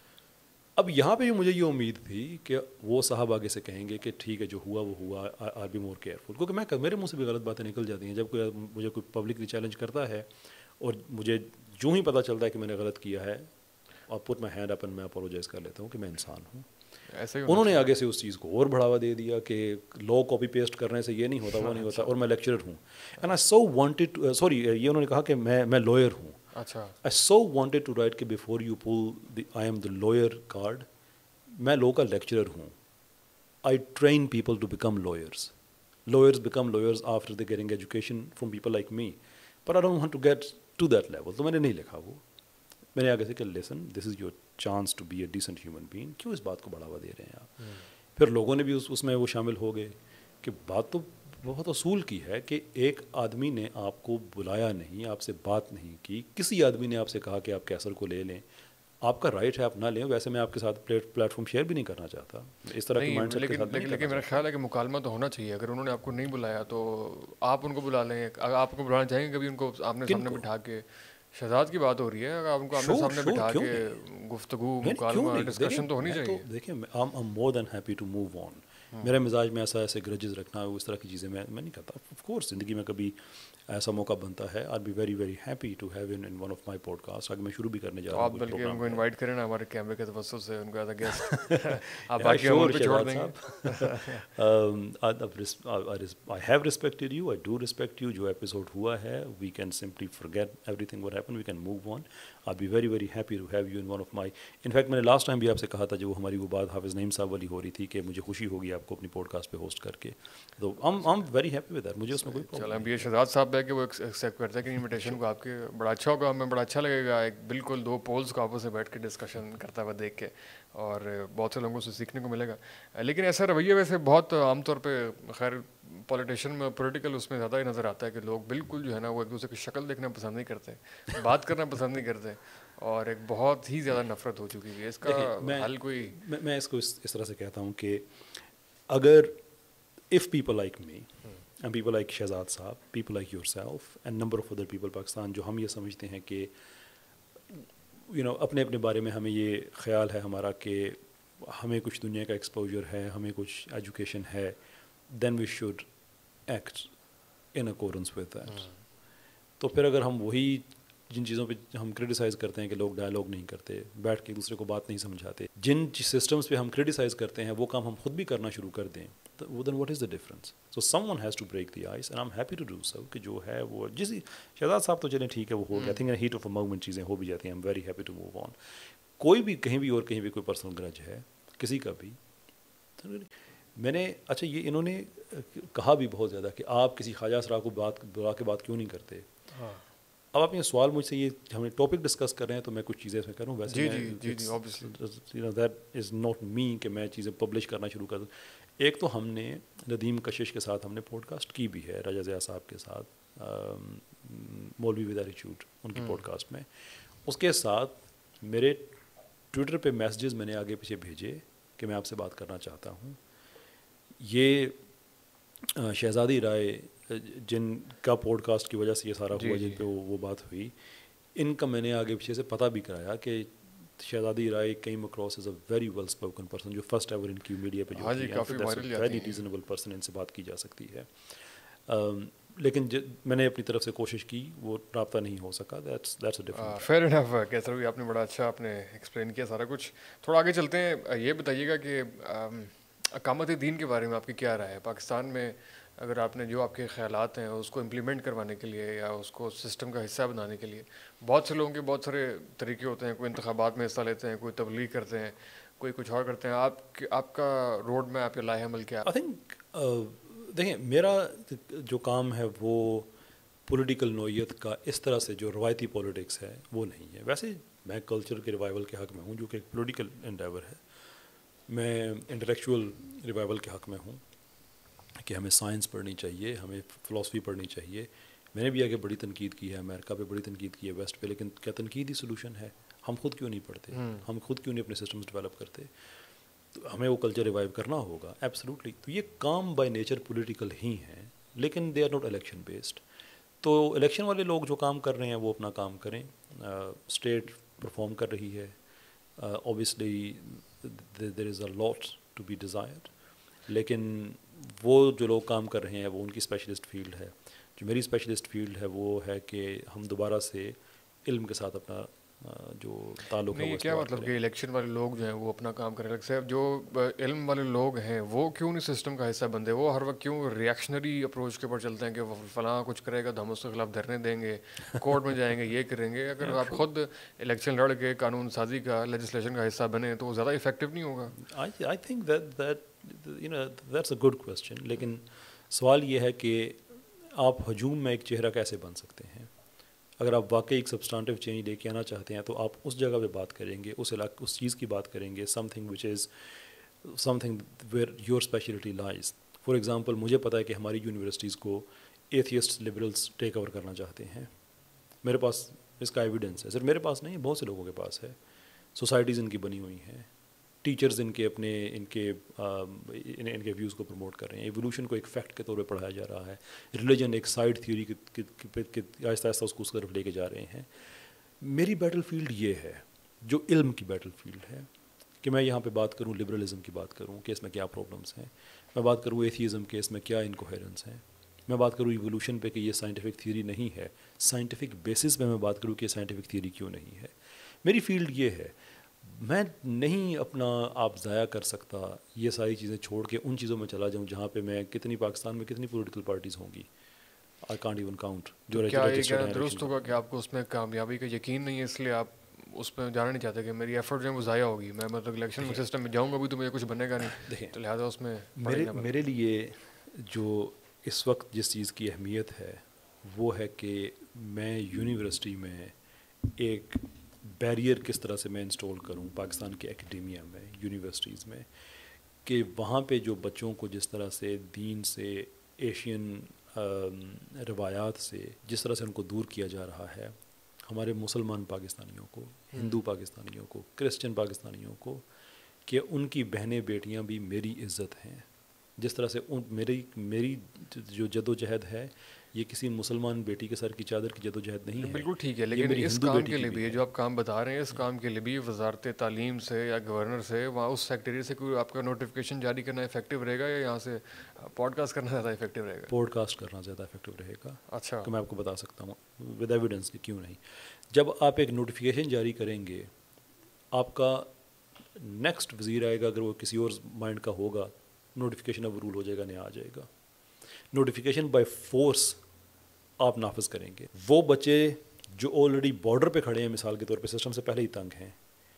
اب یہاں پہ بھی مجھے یہ امید تھی کہ وہ صاحب آگے سے کہیں گے کہ ٹھیک ہے جو ہوا وہ ہوا, آر بی مور کیئرفل, کیونکہ میرے منہ سے بھی غلط باتیں نکل جاتی ہیں. جب مجھے کوئی پبلکلی چیلنج کرتا ہے اور مجھے جو ہی پتہ چلتا ہے کہ میں نے غلط کیا ہے, اور put my hand up and میں اپولوجائز کر لیتا ہوں کہ میں انسان ہوں. انہوں نے آگے سے اس چیز کو اور بڑھاوا دے دیا کہ لا کاپی پیسٹ کرنے سے یہ نہیں ہوتا وہ نہیں ہوتا, اور میں لیکچرر ہوں. And I so wanted, sorry یہ انہوں نے کہا کہ میں لائر ہوں. I so wanted to write کہ before you pull the I am the lawyer card, میں law کا lecturer ہوں. I train people to become lawyers. Lawyers become lawyers after they getting education from people like me. But I don't want to get to that level. تو میں نے نہیں لکھا وہ. میں نے آگے سے کہ listen, this is your chance to be a decent human being. کیوں اس بات کو بڑھاوا دے رہے ہیں آپ؟ پھر لوگوں نے بھی اس میں وہ شامل ہو گئے کہ بات تو بہت اصول کی ہے کہ ایک آدمی نے آپ کو بلایا نہیں, آپ سے بات نہیں کی, کسی آدمی نے آپ سے کہا کہ آپ کیسر کو لے لیں, آپ کا رائٹ ہے آپ نہ لیں. ویسے میں آپ کے ساتھ پلیٹ فارم شیئر بھی نہیں کرنا چاہتا اس طرح کی مائنڈ سیٹ کے ساتھ. لیکن میرا خیال ہے کہ مکالمہ تو ہونا چاہیے. اگر انہوں نے آپ کو نہیں بلایا تو آپ ان کو بلا لیں. اگر آپ کو بلانا چاہیں گے کبھی ان کو آمنے سامنے بٹھا کے, شہزاد کی بات ہو رہی ہے, اگر آپ ان کو آمنے سامنے بٹھا کے گفتگو مکالمہ ڈسکشن تو ہونی چاہیے. دیکھیں I am more than happy to move on. میرا مزاج میں ایسے گرجز رکھنا اس طرح کی چیزیں میں نہیں کرتا. آف کورس زندگی میں کبھی ایسا موقع بنتا ہے, I be very very happy to have in one of my podcast. اگر میں شروع بھی کرنے جا رہا ہوں, آپ بلکہ ان کو انوائٹ کریں نا ہمارے کیمرے کے توسط سے, ان کو ایز اے گیسٹ آپ باقی عمر پہ چھوڑ دیں گے. I have respected you, I do respect you. جو ایپیسوڈ ہوا ہے we can simply forget everything what happened, we can move on. I'll be very very happy to have you in one of my, in fact میں نے last time بھی آپ سے کہا تھا جب وہ ہماری وہ بات حافظ نعیم صاحب والی ہو رہی تھی کہ مجھے خوشی ہوگی آپ کو اپنی پوڈ کاسٹ پہ ہوسٹ کر کے. تو I'm very happy with that. مجھے اس میں کوئی چلیں اب یہ شہزاد صاحب ہے کہ وہ ایکسیپٹ کرتے ہیں کہ انویٹیشن کو آپ کے بڑا اچھا ہوگا, ہمیں بڑا اچھا لگے گا ایک بالکل 2 پولز کو آپس سے بیٹھ کے ڈسکشن کرتا ہوا دیکھ کے, اور بہت سے لوگوں سے سیکھنے کو ملے گا. لیکن ایسا رویہ ویسے بہت عام طور پہ خیر پولیٹیشین میں پولیٹیکل اس میں زیادہ ہی نظر آتا ہے کہ لوگ بالکل جو ہے نا وہ ایک دوسرے کی شکل دیکھنا پسند نہیں کرتے, بات کرنا پسند نہیں کرتے, اور ایک بہت ہی زیادہ نفرت ہو چکی ہے. اس کا حل کوئی, میں اس کو اس طرح سے کہتا ہوں کہ اگر if people like me and people like Shahzad صاحب, people like yourself and number of other people Pakistan, جو ہم یہ سمجھتے ہیں کہ اپنے اپنے بارے میں ہمیں یہ خیال ہے ہمارا کہ ہمیں کچھ دنیا کا ایکسپوجر ہے, ہمیں کچھ ایجوکیشن ہے, then we should act in accordance with that. تو پھر اگر ہم وہی جن چیزوں پہ ہم کرٹیسائز کرتے ہیں کہ لوگ ڈائلاگ نہیں کرتے, بیٹھ کے دوسرے کو بات نہیں سمجھاتے, جن سسٹمس پہ ہم کرٹیسائز کرتے ہیں وہ کام ہم خود بھی کرنا شروع کر دیں, تو then what is the difference? So someone has to break the ice and I am happy to do so. کہ جو ہے وہ جس شہزاد صاحب تو چلیں ٹھیک ہے, وہ ہو گیا, think heat of a moment چیزیں ہو بھی جاتی ہیں, I am very happy to move on. کوئی بھی کہیں بھی اور کہیں بھی کوئی پرسنل گرج ہے کسی کا بھی, میں نے اچھا یہ انہوں نے کہا بھی بہت زیادہ کہ آپ کسی خواجہ اسرا کو بلا کے بات کیوں نہیں کرتے. اب آپ یہ سوال مجھ سے, یہ ہم نے ٹاپک ڈسکس کر رہے ہیں تو میں کچھ چیزیں اس میں کروں, ویسے دیٹ از ناٹ می کہ میں چیزیں پبلش کرنا شروع کر دوں. ایک تو ہم نے ندیم کشش کے ساتھ ہم نے پوڈ کاسٹ کی بھی ہے, رجا ضیاء صاحب کے ساتھ, مولوی ود ایٹیٹیوڈ ان کی پوڈ کاسٹ میں. اس کے ساتھ میرے ٹویٹر پہ میسیجز میں نے آگے پیچھے بھیجے کہ میں آپ سے بات کرنا چاہتا ہوں. یہ شہزادی رائے جن کا پوڈ کاسٹ کی وجہ سے یہ سارا ہوا, جن پہ وہ بات ہوئی, ان کا میں نے آگے پیچھے سے پتہ بھی کرایا کہ Shehzadi Rai came across as a very well spoken person, جو فرسٹ ایور ان کی میڈیا پہ جو ویری ریزنیبل پرسن, ان سے بات کی جا سکتی ہے. لیکن میں نے اپنی طرف سے کوشش کی, وہ رابطہ نہیں ہو سکا. That's a different. Fair enough. Qaiser بھی آپ نے بڑا اچھا آپ نے ایکسپلین کیا سارا کچھ. تھوڑا آگے چلتے ہیں, یہ بتائیے گا کہ اقامت دین کے بارے میں آپ کی کیا رائے ہے پاکستان میں؟ اگر آپ نے جو آپ کے خیالات ہیں اس کو امپلیمنٹ کروانے کے لیے یا اس کو سسٹم کا حصہ بنانے کے لیے, بہت سے لوگوں کے بہت سارے طریقے ہوتے ہیں. کوئی انتخابات میں حصہ لیتے ہیں, کوئی تبلیغ کرتے ہیں, کوئی کچھ اور کرتے ہیں. آپ کا روڈ میں آپ کے لاہ عمل کیا؟ آئی تھنک دیکھیں, میرا جو کام ہے وہ پولیٹیکل نوعیت کا اس طرح سے جو روایتی پولیٹکس ہے وہ نہیں ہے. ویسے میں کلچر کے ریوائول کے حق میں ہوں, جو کہ ایک پولیٹیکل انڈیور ہے. میں انٹلیکچوئل ریوائول کے حق میں ہوں کہ ہمیں سائنس پڑھنی چاہیے, ہمیں فلاسفی پڑھنی چاہیے. میں نے بھی آگے بڑی تنقید کی ہے, امریکہ پہ بڑی تنقید کی ہے, ویسٹ پہ, لیکن کیا تنقید ہی سولوشن ہے؟ ہم خود کیوں نہیں پڑھتے, ہم خود کیوں نہیں اپنے سسٹمز ڈیولپ کرتے؟ تو ہمیں وہ کلچر ریوائیو کرنا ہوگا, ایبسلیوٹلی. تو یہ کام بائی نیچر پولیٹیکل ہی ہیں, لیکن they are not election based. تو الیکشن والے لوگ جو کام کر رہے ہیں وہ اپنا کام کریں. اسٹیٹ پرفارم کر رہی ہے, obviously there is a lot to be desired, لیکن وہ جو لوگ کام کر رہے ہیں وہ ان کی اسپیشلسٹ فیلڈ ہے. جو میری اسپیشلسٹ فیلڈ ہے وہ ہے کہ ہم دوبارہ سے علم کے ساتھ اپنا جو تعلق ہے وہ کیا مطلب کہ الیکشن والے لوگ جو ہیں وہ اپنا کام کریں؟ لگ سے جو علم والے لوگ ہیں وہ کیوں نہیں سسٹم کا حصہ بنتے؟ وہ ہر وقت کیوں ریئیکشنری اپروچ کے اوپر چلتے ہیں کہ وہ فلاں کچھ کرے گا تو ہم اس کے خلاف دھرنے دیں گے, کورٹ میں جائیں گے, یہ کریں گے. اگر آپ خود الیکشن لڑ کے قانون سازی کا, لیجسلیشن کا حصہ بنے تو وہ زیادہ افیکٹو نہیں ہوگا. I think that's a good question. لیکن سوال یہ ہے کہ آپ ہجوم میں ایک چہرہ کیسے بن سکتے ہیں؟ اگر آپ واقعی ایک سبسٹانٹیو چینج لے کے آنا چاہتے ہیں تو آپ اس جگہ پہ بات کریں گے, اس چیز کی بات کریں گے, something which is something where your speciality lies. For example, مجھے پتہ ہے کہ ہماری یونیورسٹیز کو ایتھیسٹ لبرلس ٹیک اوور کرنا چاہتے ہیں. میرے پاس اس کا ایویڈنس ہے, صرف میرے پاس نہیں, بہت سے لوگوں کے پاس ہے. سوسائٹیز ان کی بنی ہوئی ہیں, ٹیچرز ان کے ویوز کو پروموٹ کر رہے ہیں. ایوولوشن کو ایک فیکٹ کے طور پہ پڑھایا جا رہا ہے. ریلیجن ایک سائڈ تھیوری آہستہ آہستہ اس کو اس طرف لے کے جا رہے ہیں. میری بیٹل فیلڈ یہ ہے جو علم کی بیٹل فیلڈ ہے, کہ میں یہاں پہ بات کروں لبرلزم کی بات کروں کہ اس میں کیا پرابلمس ہیں, میں بات کروں ایتھیزم کے اس میں کیا انکوہیرنس ہیں, میں بات کروں ایوولوشن پہ کہ یہ سائنٹیفک تھیوری نہیں ہے, سائنٹیفک بیسس پہ میں بات کروں کہ یہ سائنٹیفک تھیوری کیوں نہیں ہے. میری فیلڈ یہ ہے. میں نہیں اپنا آپ ضائع کر سکتا یہ ساری چیزیں چھوڑ کے ان چیزوں میں چلا جاؤں جہاں پہ میں پاکستان میں کتنی پولیٹیکل پارٹیز ہوں گی, آئی کانٹ ایون کاؤنٹ. جو کیا یہ کہنا درست ہوگا کہ آپ کو اس میں کامیابی کا یقین نہیں ہے, اس لیے آپ اس پہ جانا نہیں چاہتے کہ میری ایفرٹ جو ہے وہ ضائع ہوگی, میں مطلب الیکشن سسٹم میں جاؤں گا بھی تو مجھے کچھ بنے گا نہیں, تو لہٰذا اس میں میرے لیے جو اس وقت جس چیز کی اہمیت ہے وہ ہے کہ میں یونیورسٹی میں ایک بیریئر کس طرح سے میں انسٹال کروں پاکستان کے اکیڈیمیا میں, یونیورسٹیز میں, کہ وہاں پہ جو بچوں کو جس طرح سے دین سے, ایشین روایات سے جس طرح سے ان کو دور کیا جا رہا ہے, ہمارے مسلمان پاکستانیوں کو, ہندو پاکستانیوں کو, کرسچن پاکستانیوں کو, کہ ان کی بہنیں بیٹیاں بھی میری عزت ہیں, جس طرح سے میری جو جد و جہد ہے یہ کسی مسلمان بیٹی کے سر کی چادر کی جد و جہد نہیں ہے. بالکل ٹھیک ہے, لیکن اس کام کے لیے بھی جو آپ کام بتا رہے ہیں اس کام کے لیے بھی وزارت تعلیم سے یا گورنر سے وہاں اس سیکٹری سے کوئی آپ کا نوٹیفیکیشن جاری کرنا افیکٹو رہے گا یا یہاں سے پوڈ کاسٹ کرنا زیادہ افیکٹو رہے گا؟ پوڈ کاسٹ کرنا زیادہ افیکٹو رہے گا. اچھا, تو میں آپ کو بتا سکتا ہوں ود ایویڈنس کہ کیوں نہیں. جب آپ ایک نوٹیفیکیشن جاری کریں گے, آپ کا نیکسٹ وزیر آئے گا, اگر وہ کسی اور مائنڈ کا ہوگا, نوٹیفیکیشن اب رول ہو جائے گا, نیا آ جائے گا. نوٹیفیکیشن بائی فورس آپ نافذ کریں گے. وہ بچے جو آلریڈی بارڈر پہ کھڑے ہیں مثال کے طور پہ سسٹم سے پہلے ہی تنگ ہیں,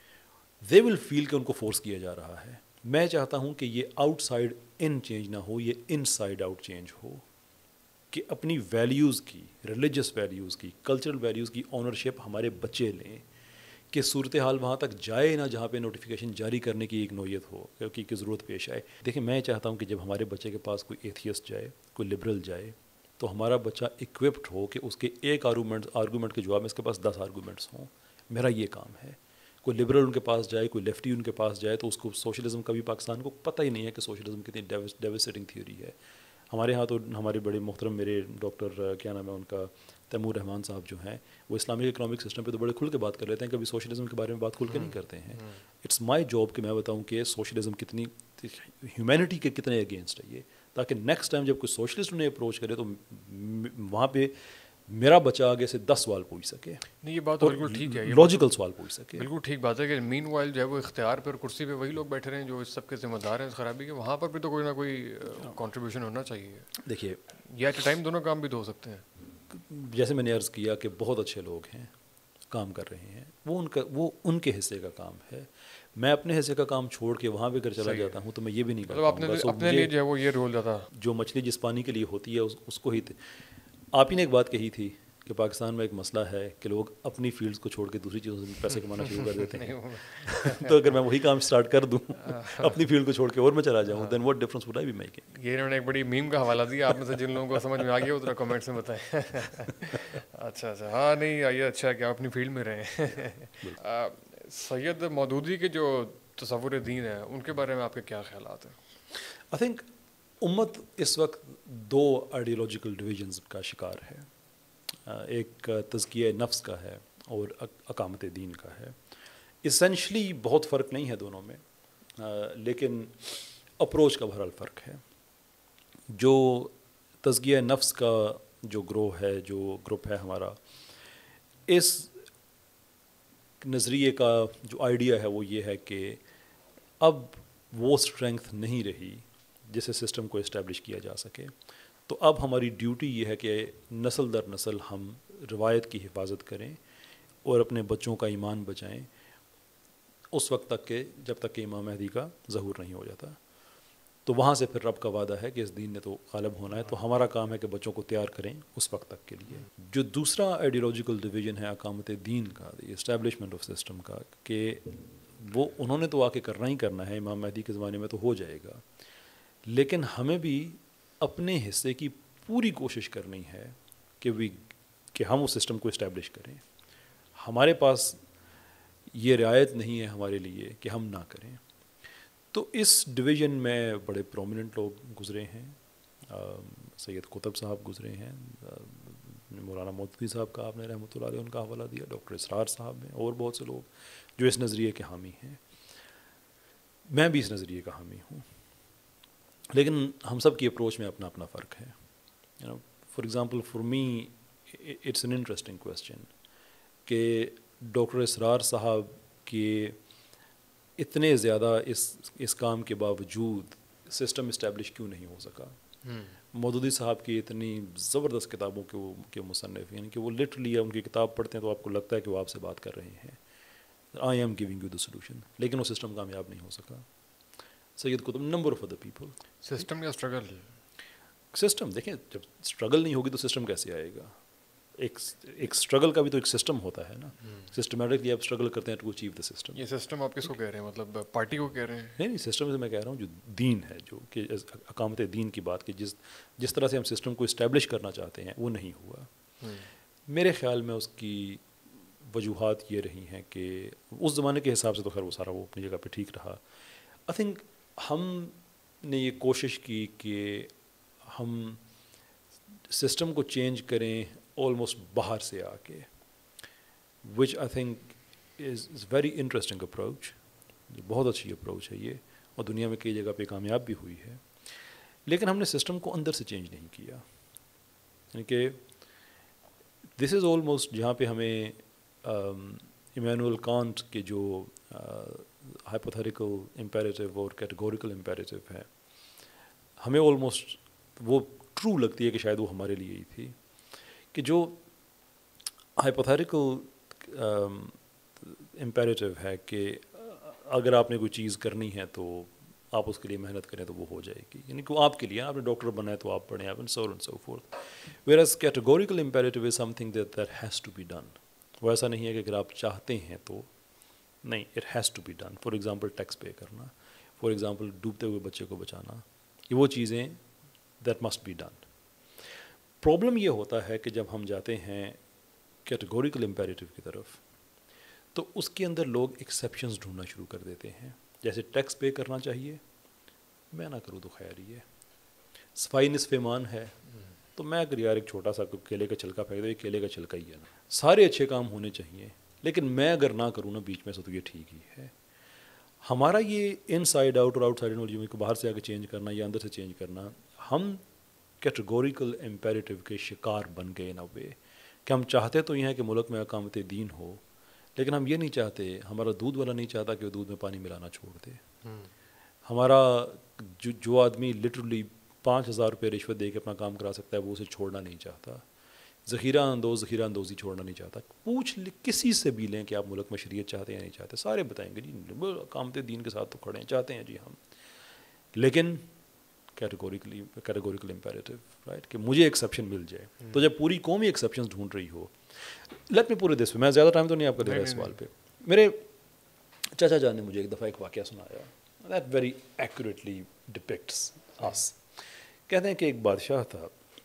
دے ول فیل کہ ان کو فورس کیا جا رہا ہے. میں چاہتا ہوں کہ یہ آؤٹ سائڈ ان چینج نہ ہو, یہ ان سائڈ آؤٹ چینج ہو, کہ اپنی ویلیوز کی, ریلیجس ویلیوز کی, کلچرل ویلیوز کی اونرشپ ہمارے بچے لیں, کہ صورتحال وہاں تک جائے نہ جہاں پہ نوٹیفیکیشن جاری کرنے کی ایک نوعیت ہو, کی ضرورت پیش آئے. دیکھیں میں چاہتا ہوں کہ جب ہمارے بچے کے پاس کوئی ایتھیسٹ جائے, کوئی لبرل جائے, تو ہمارا بچہ اکوپڈ ہو کہ اس کے ایک آرگومنٹ کے جواب میں اس کے پاس 10 آرگومنٹس ہوں. میرا یہ کام ہے. کوئی لبرل ان کے پاس جائے, کوئی لیفٹی ان کے پاس جائے, تو اس کو سوشلزم کا بھی پاکستان کو پتہ ہی نہیں ہے کہ سوشلزم کتنی ڈیوسٹنگ تھیوری ہے. ہمارے ہاں تو ہمارے بڑے محترم میرے ڈاکٹر کیا نام ہے ان کا, تیمور رحمان صاحب جو ہیں, وہ اسلامک اکنامک سسٹم پہ تو بڑے کھل کے بات کر لیتے ہیں, کبھی سوشلزم کے بارے میں بات کھل کے نہیں کرتے ہیں. اٹس مائی جاب کہ میں بتاؤں کہ سوشلزم کتنی ہیومینٹی کے کتنے اگینسٹ ہے یہ, تاکہ نیکسٹ ٹائم جب کوئی سوشلسٹ انہیں اپروچ کرے تو وہاں پہ میرا بچہ آگے سے 10 سوال پوچھ سکے. نہیں یہ بات بالکل ٹھیک ہے, لاجیکل سوال پوچھ سکے. بالکل ٹھیک بات ہے کہ مین وائل جو ہے وہ اختیار پہ اور کرسی پہ وہی لوگ بیٹھے رہے ہیں جو اس سب کے ذمہ دار ہیں اس خرابی کے, وہاں پر بھی تو کوئی نہ کوئی کنٹریبیوشن ہونا چاہیے. دیکھیے یہ ایٹ اے ٹائم دونوں کام بھی تو ہو سکتے ہیں. جیسے میں نے عرض کیا کہ بہت اچھے لوگ ہیں, کام کر رہے ہیں, وہ ان کے حصے کا کام ہے. میں اپنے حصے کا کام چھوڑ کے وہاں پہ اگر چلا جاتا ہوں تو میں یہ بھی نہیں کرتا ہوں. اپنے لیے جو ہے وہ یہ رول جاتا, جو مچھلی جس پانی کے لیے ہوتی ہے اس کو ہی. آپ ہی نے ایک بات کہی تھی کہ پاکستان میں ایک مسئلہ ہے کہ لوگ اپنی فیلڈز کو چھوڑ کے دوسری چیزوں سے پیسے کمانا شروع کر دیتے ہیں. تو اگر میں وہی کام اسٹارٹ کر دوں, اپنی فیلڈ کو چھوڑ کے اور میں چلا جاؤں, then what difference would I be making. یہ انہوں نے ایک بڑی میم کا حوالہ دیا, آپ میں سے جن لوگوں کو سمجھ میں آ گیا ذرا کمنٹس میں بتائیں. اچھا ہاں نہیں یہ اچھا ہے کہ آپ اپنی فیلڈ میں رہیں. سید مودودی کے جو تصور دین ہے ان کے بارے میں آپ کے کیا خیالات ہیں؟ آئی تھنک امت اس وقت 2 آئیڈیالوجیکل ڈویژنز کا شکار ہے. ایک تزکیہ نفس کا ہے اور اقامت دین کا ہے. اسینشلی بہت فرق نہیں ہے دونوں میں, لیکن اپروچ کا بہرحال فرق ہے. جو تزکیہ نفس کا جو گروہ ہے, جو گروپ ہے ہمارا, اس نظریے کا جو آئیڈیا ہے وہ یہ ہے کہ اب وہ اسٹرینگتھ نہیں رہی جس سے سسٹم کو اسٹیبلش کیا جا سکے. تو اب ہماری ڈیوٹی یہ ہے کہ نسل در نسل ہم روایت کی حفاظت کریں اور اپنے بچوں کا ایمان بچائیں اس وقت تک کہ جب تک کہ امام مہدی کا ظہور نہیں ہو جاتا. تو وہاں سے پھر رب کا وعدہ ہے کہ اس دین نے تو غالب ہونا ہے, تو ہمارا کام ہے کہ بچوں کو تیار کریں اس وقت تک کے لیے. جو دوسرا آئیڈیالوجیکل ڈویژن ہے اقامت دین کا, اسٹیبلشمنٹ آف سسٹم کا, کہ وہ انہوں نے تو آ کے کرنا ہی کرنا ہے, امام مہدی کے زمانے میں تو ہو جائے گا, لیکن ہمیں بھی اپنے حصے کی پوری کوشش کرنی ہے کہ ہم اس سسٹم کو اسٹیبلش کریں. ہمارے پاس یہ رعایت نہیں ہے ہمارے لیے کہ ہم نہ کریں. تو اس ڈویژن میں بڑے پرومیننٹ لوگ گزرے ہیں. سید قطب صاحب گزرے ہیں, مولانا مودودی صاحب کا آپ نے رحمۃ اللہ علیہ ان کا حوالہ دیا, ڈاکٹر اسرار صاحب ہیں, اور بہت سے لوگ جو اس نظریے کے حامی ہیں. میں بھی اس نظریے کا حامی ہوں, لیکن ہم سب کی اپروچ میں اپنا اپنا فرق ہے. For example for me it's an interesting question کہ ڈاکٹر اسرار صاحب کے اتنے زیادہ اس کام کے باوجود سسٹم اسٹیبلش کیوں نہیں ہو سکا. مودودی صاحب کی اتنی زبردست کتابوں کے مصنف, یعنی کہ وہ لٹرلی ان کی کتاب پڑھتے ہیں تو آپ کو لگتا ہے کہ وہ آپ سے بات کر رہے ہیں, I am giving you the solution, لیکن وہ سسٹم کامیاب نہیں ہو سکا. Syed Qutb, number of other people. System یا اسٹرگل؟ سسٹم دیکھیں, جب اسٹرگل نہیں ہوگی تو سسٹم کیسے آئے گا. ایک اسٹرگل کا بھی تو ایک سسٹم ہوتا ہے نا. سسٹمیٹکلی آپ اسٹرگل کرتے ہیں ٹو اچیو دا سسٹم. یہ سسٹم آپ کس کو کہہ رہے ہیں, مطلب پارٹی کو کہہ رہے ہیں؟ نہیں سسٹم سے میں کہہ رہا ہوں جو دین ہے, جو کہ اقامت دین کی بات, کہ جس طرح سے ہم سسٹم کو اسٹیبلش کرنا چاہتے ہیں وہ نہیں ہوا. میرے خیال میں اس کی وجوہات یہ رہی ہیں کہ اس زمانے کے حساب سے تو خیر وہ سارا وہ اپنی جگہ پہ ٹھیک رہا. آئی تھنک ہم نے یہ کوشش کی کہ ہم سسٹم کو چینج کریں آلموسٹ باہر سے آ کے، which I think is very interesting approach, بہت اچھی اپروچ ہے یہ، اور دنیا میں کئی جگہ پہ کامیاب بھی ہوئی ہے. لیکن ہم نے سسٹم کو اندر سے چینج نہیں کیا. یعنی کہ دس از آلموسٹ جہاں پہ ہمیں ایمینول کانٹ کے جو ہائپوتھیریکل امپیریٹیو اور کیٹیگوریکل امپیریٹیو ہے، ہمیں آلموسٹ وہ ٹرو لگتی ہے کہ شاید وہ ہمارے لیے ہی تھی، کہ جو ہائپوتھیریکل امپیریٹیو ہے کہ اگر آپ نے کوئی چیز کرنی ہے تو آپ اس کے لیے محنت کریں تو وہ ہو جائے گی، یعنی کہ وہ آپ کے لیے، آپ نے ڈاکٹر بننا ہے تو آپ پڑھیں، آپ so and so forth. Where's categorical imperative is something that has to be done. وہ ایسا نہیں ہے کہ اگر آپ چاہتے ہیں تو نہیں، it has to be done. For example tax pay کرنا، فار ایگزامپل ڈوبتے ہوئے بچے کو بچانا، یہ وہ چیزیں that must be done. Problem یہ ہوتا ہے کہ جب ہم جاتے ہیں کیٹیگوریکل امپیریٹیو کی طرف تو اس کے اندر لوگ ایکسیپشنز ڈھونڈنا شروع کر دیتے ہیں. جیسے ٹیکس پے کرنا چاہیے، میں نہ کروں تو خیر ہی ہے. صفائی نصف ایمان ہے، تو میں اگر یار ایک چھوٹا سا کیلے کا چھلکا پھینک دوں، یہ کیلے کا چھلکا ہی ہے نا. سارے اچھے کام ہونے چاہیے، لیکن میں اگر نہ کروں نا بیچ میں سے تو یہ ٹھیک ہی ہے. ہمارا یہ ان سائڈ آؤٹ اور آؤٹ سائڈ ان کو باہر سے آ کے چینج کرنا یا اندر سے چینج کرنا، ہم کیٹیگوریکل امپیریٹیو کے شکار بن گئے نا وے کہ ہم چاہتے تو یہ ہیں کہ ملک میں اقامت دین ہو، لیکن ہم یہ نہیں چاہتے، ہمارا دودھ والا نہیں چاہتا کہ وہ دودھ میں پانی ملانا چھوڑ دے. ہمارا جو آدمی لٹرلی 5,000 روپے رشوت دے کے اپنا کام کرا سکتا ہے وہ اسے چھوڑنا نہیں چاہتا. ذخیرہ اندوزی چھوڑنا نہیں چاہتا. پوچھ کسی سے بھی لیں کہ آپ ملک میں شریعت چاہتے ہیں یا نہیں چاہتے، سارے بتائیں گے جی اقامت دین کے ساتھ تو کھڑے ہیں، چاہتے ہیں جی ہم، لیکن کیٹیگوریکل امپیریٹیو رائٹ کہ مجھے ایکسیپشن مل جائے. تو جب پوری قوم ہی ایکسیپشنز ڈھونڈ رہی ہو، لیٹ می پورے دس میں زیادہ ٹائم تو نہیں آپ کا دے رہا اس سوال پہ. میرے چچا جان نے مجھے ایک دفعہ ایک واقعہ سنایا that very accurately depicts us. کہتے ہیں کہ ایک بادشاہ تھا،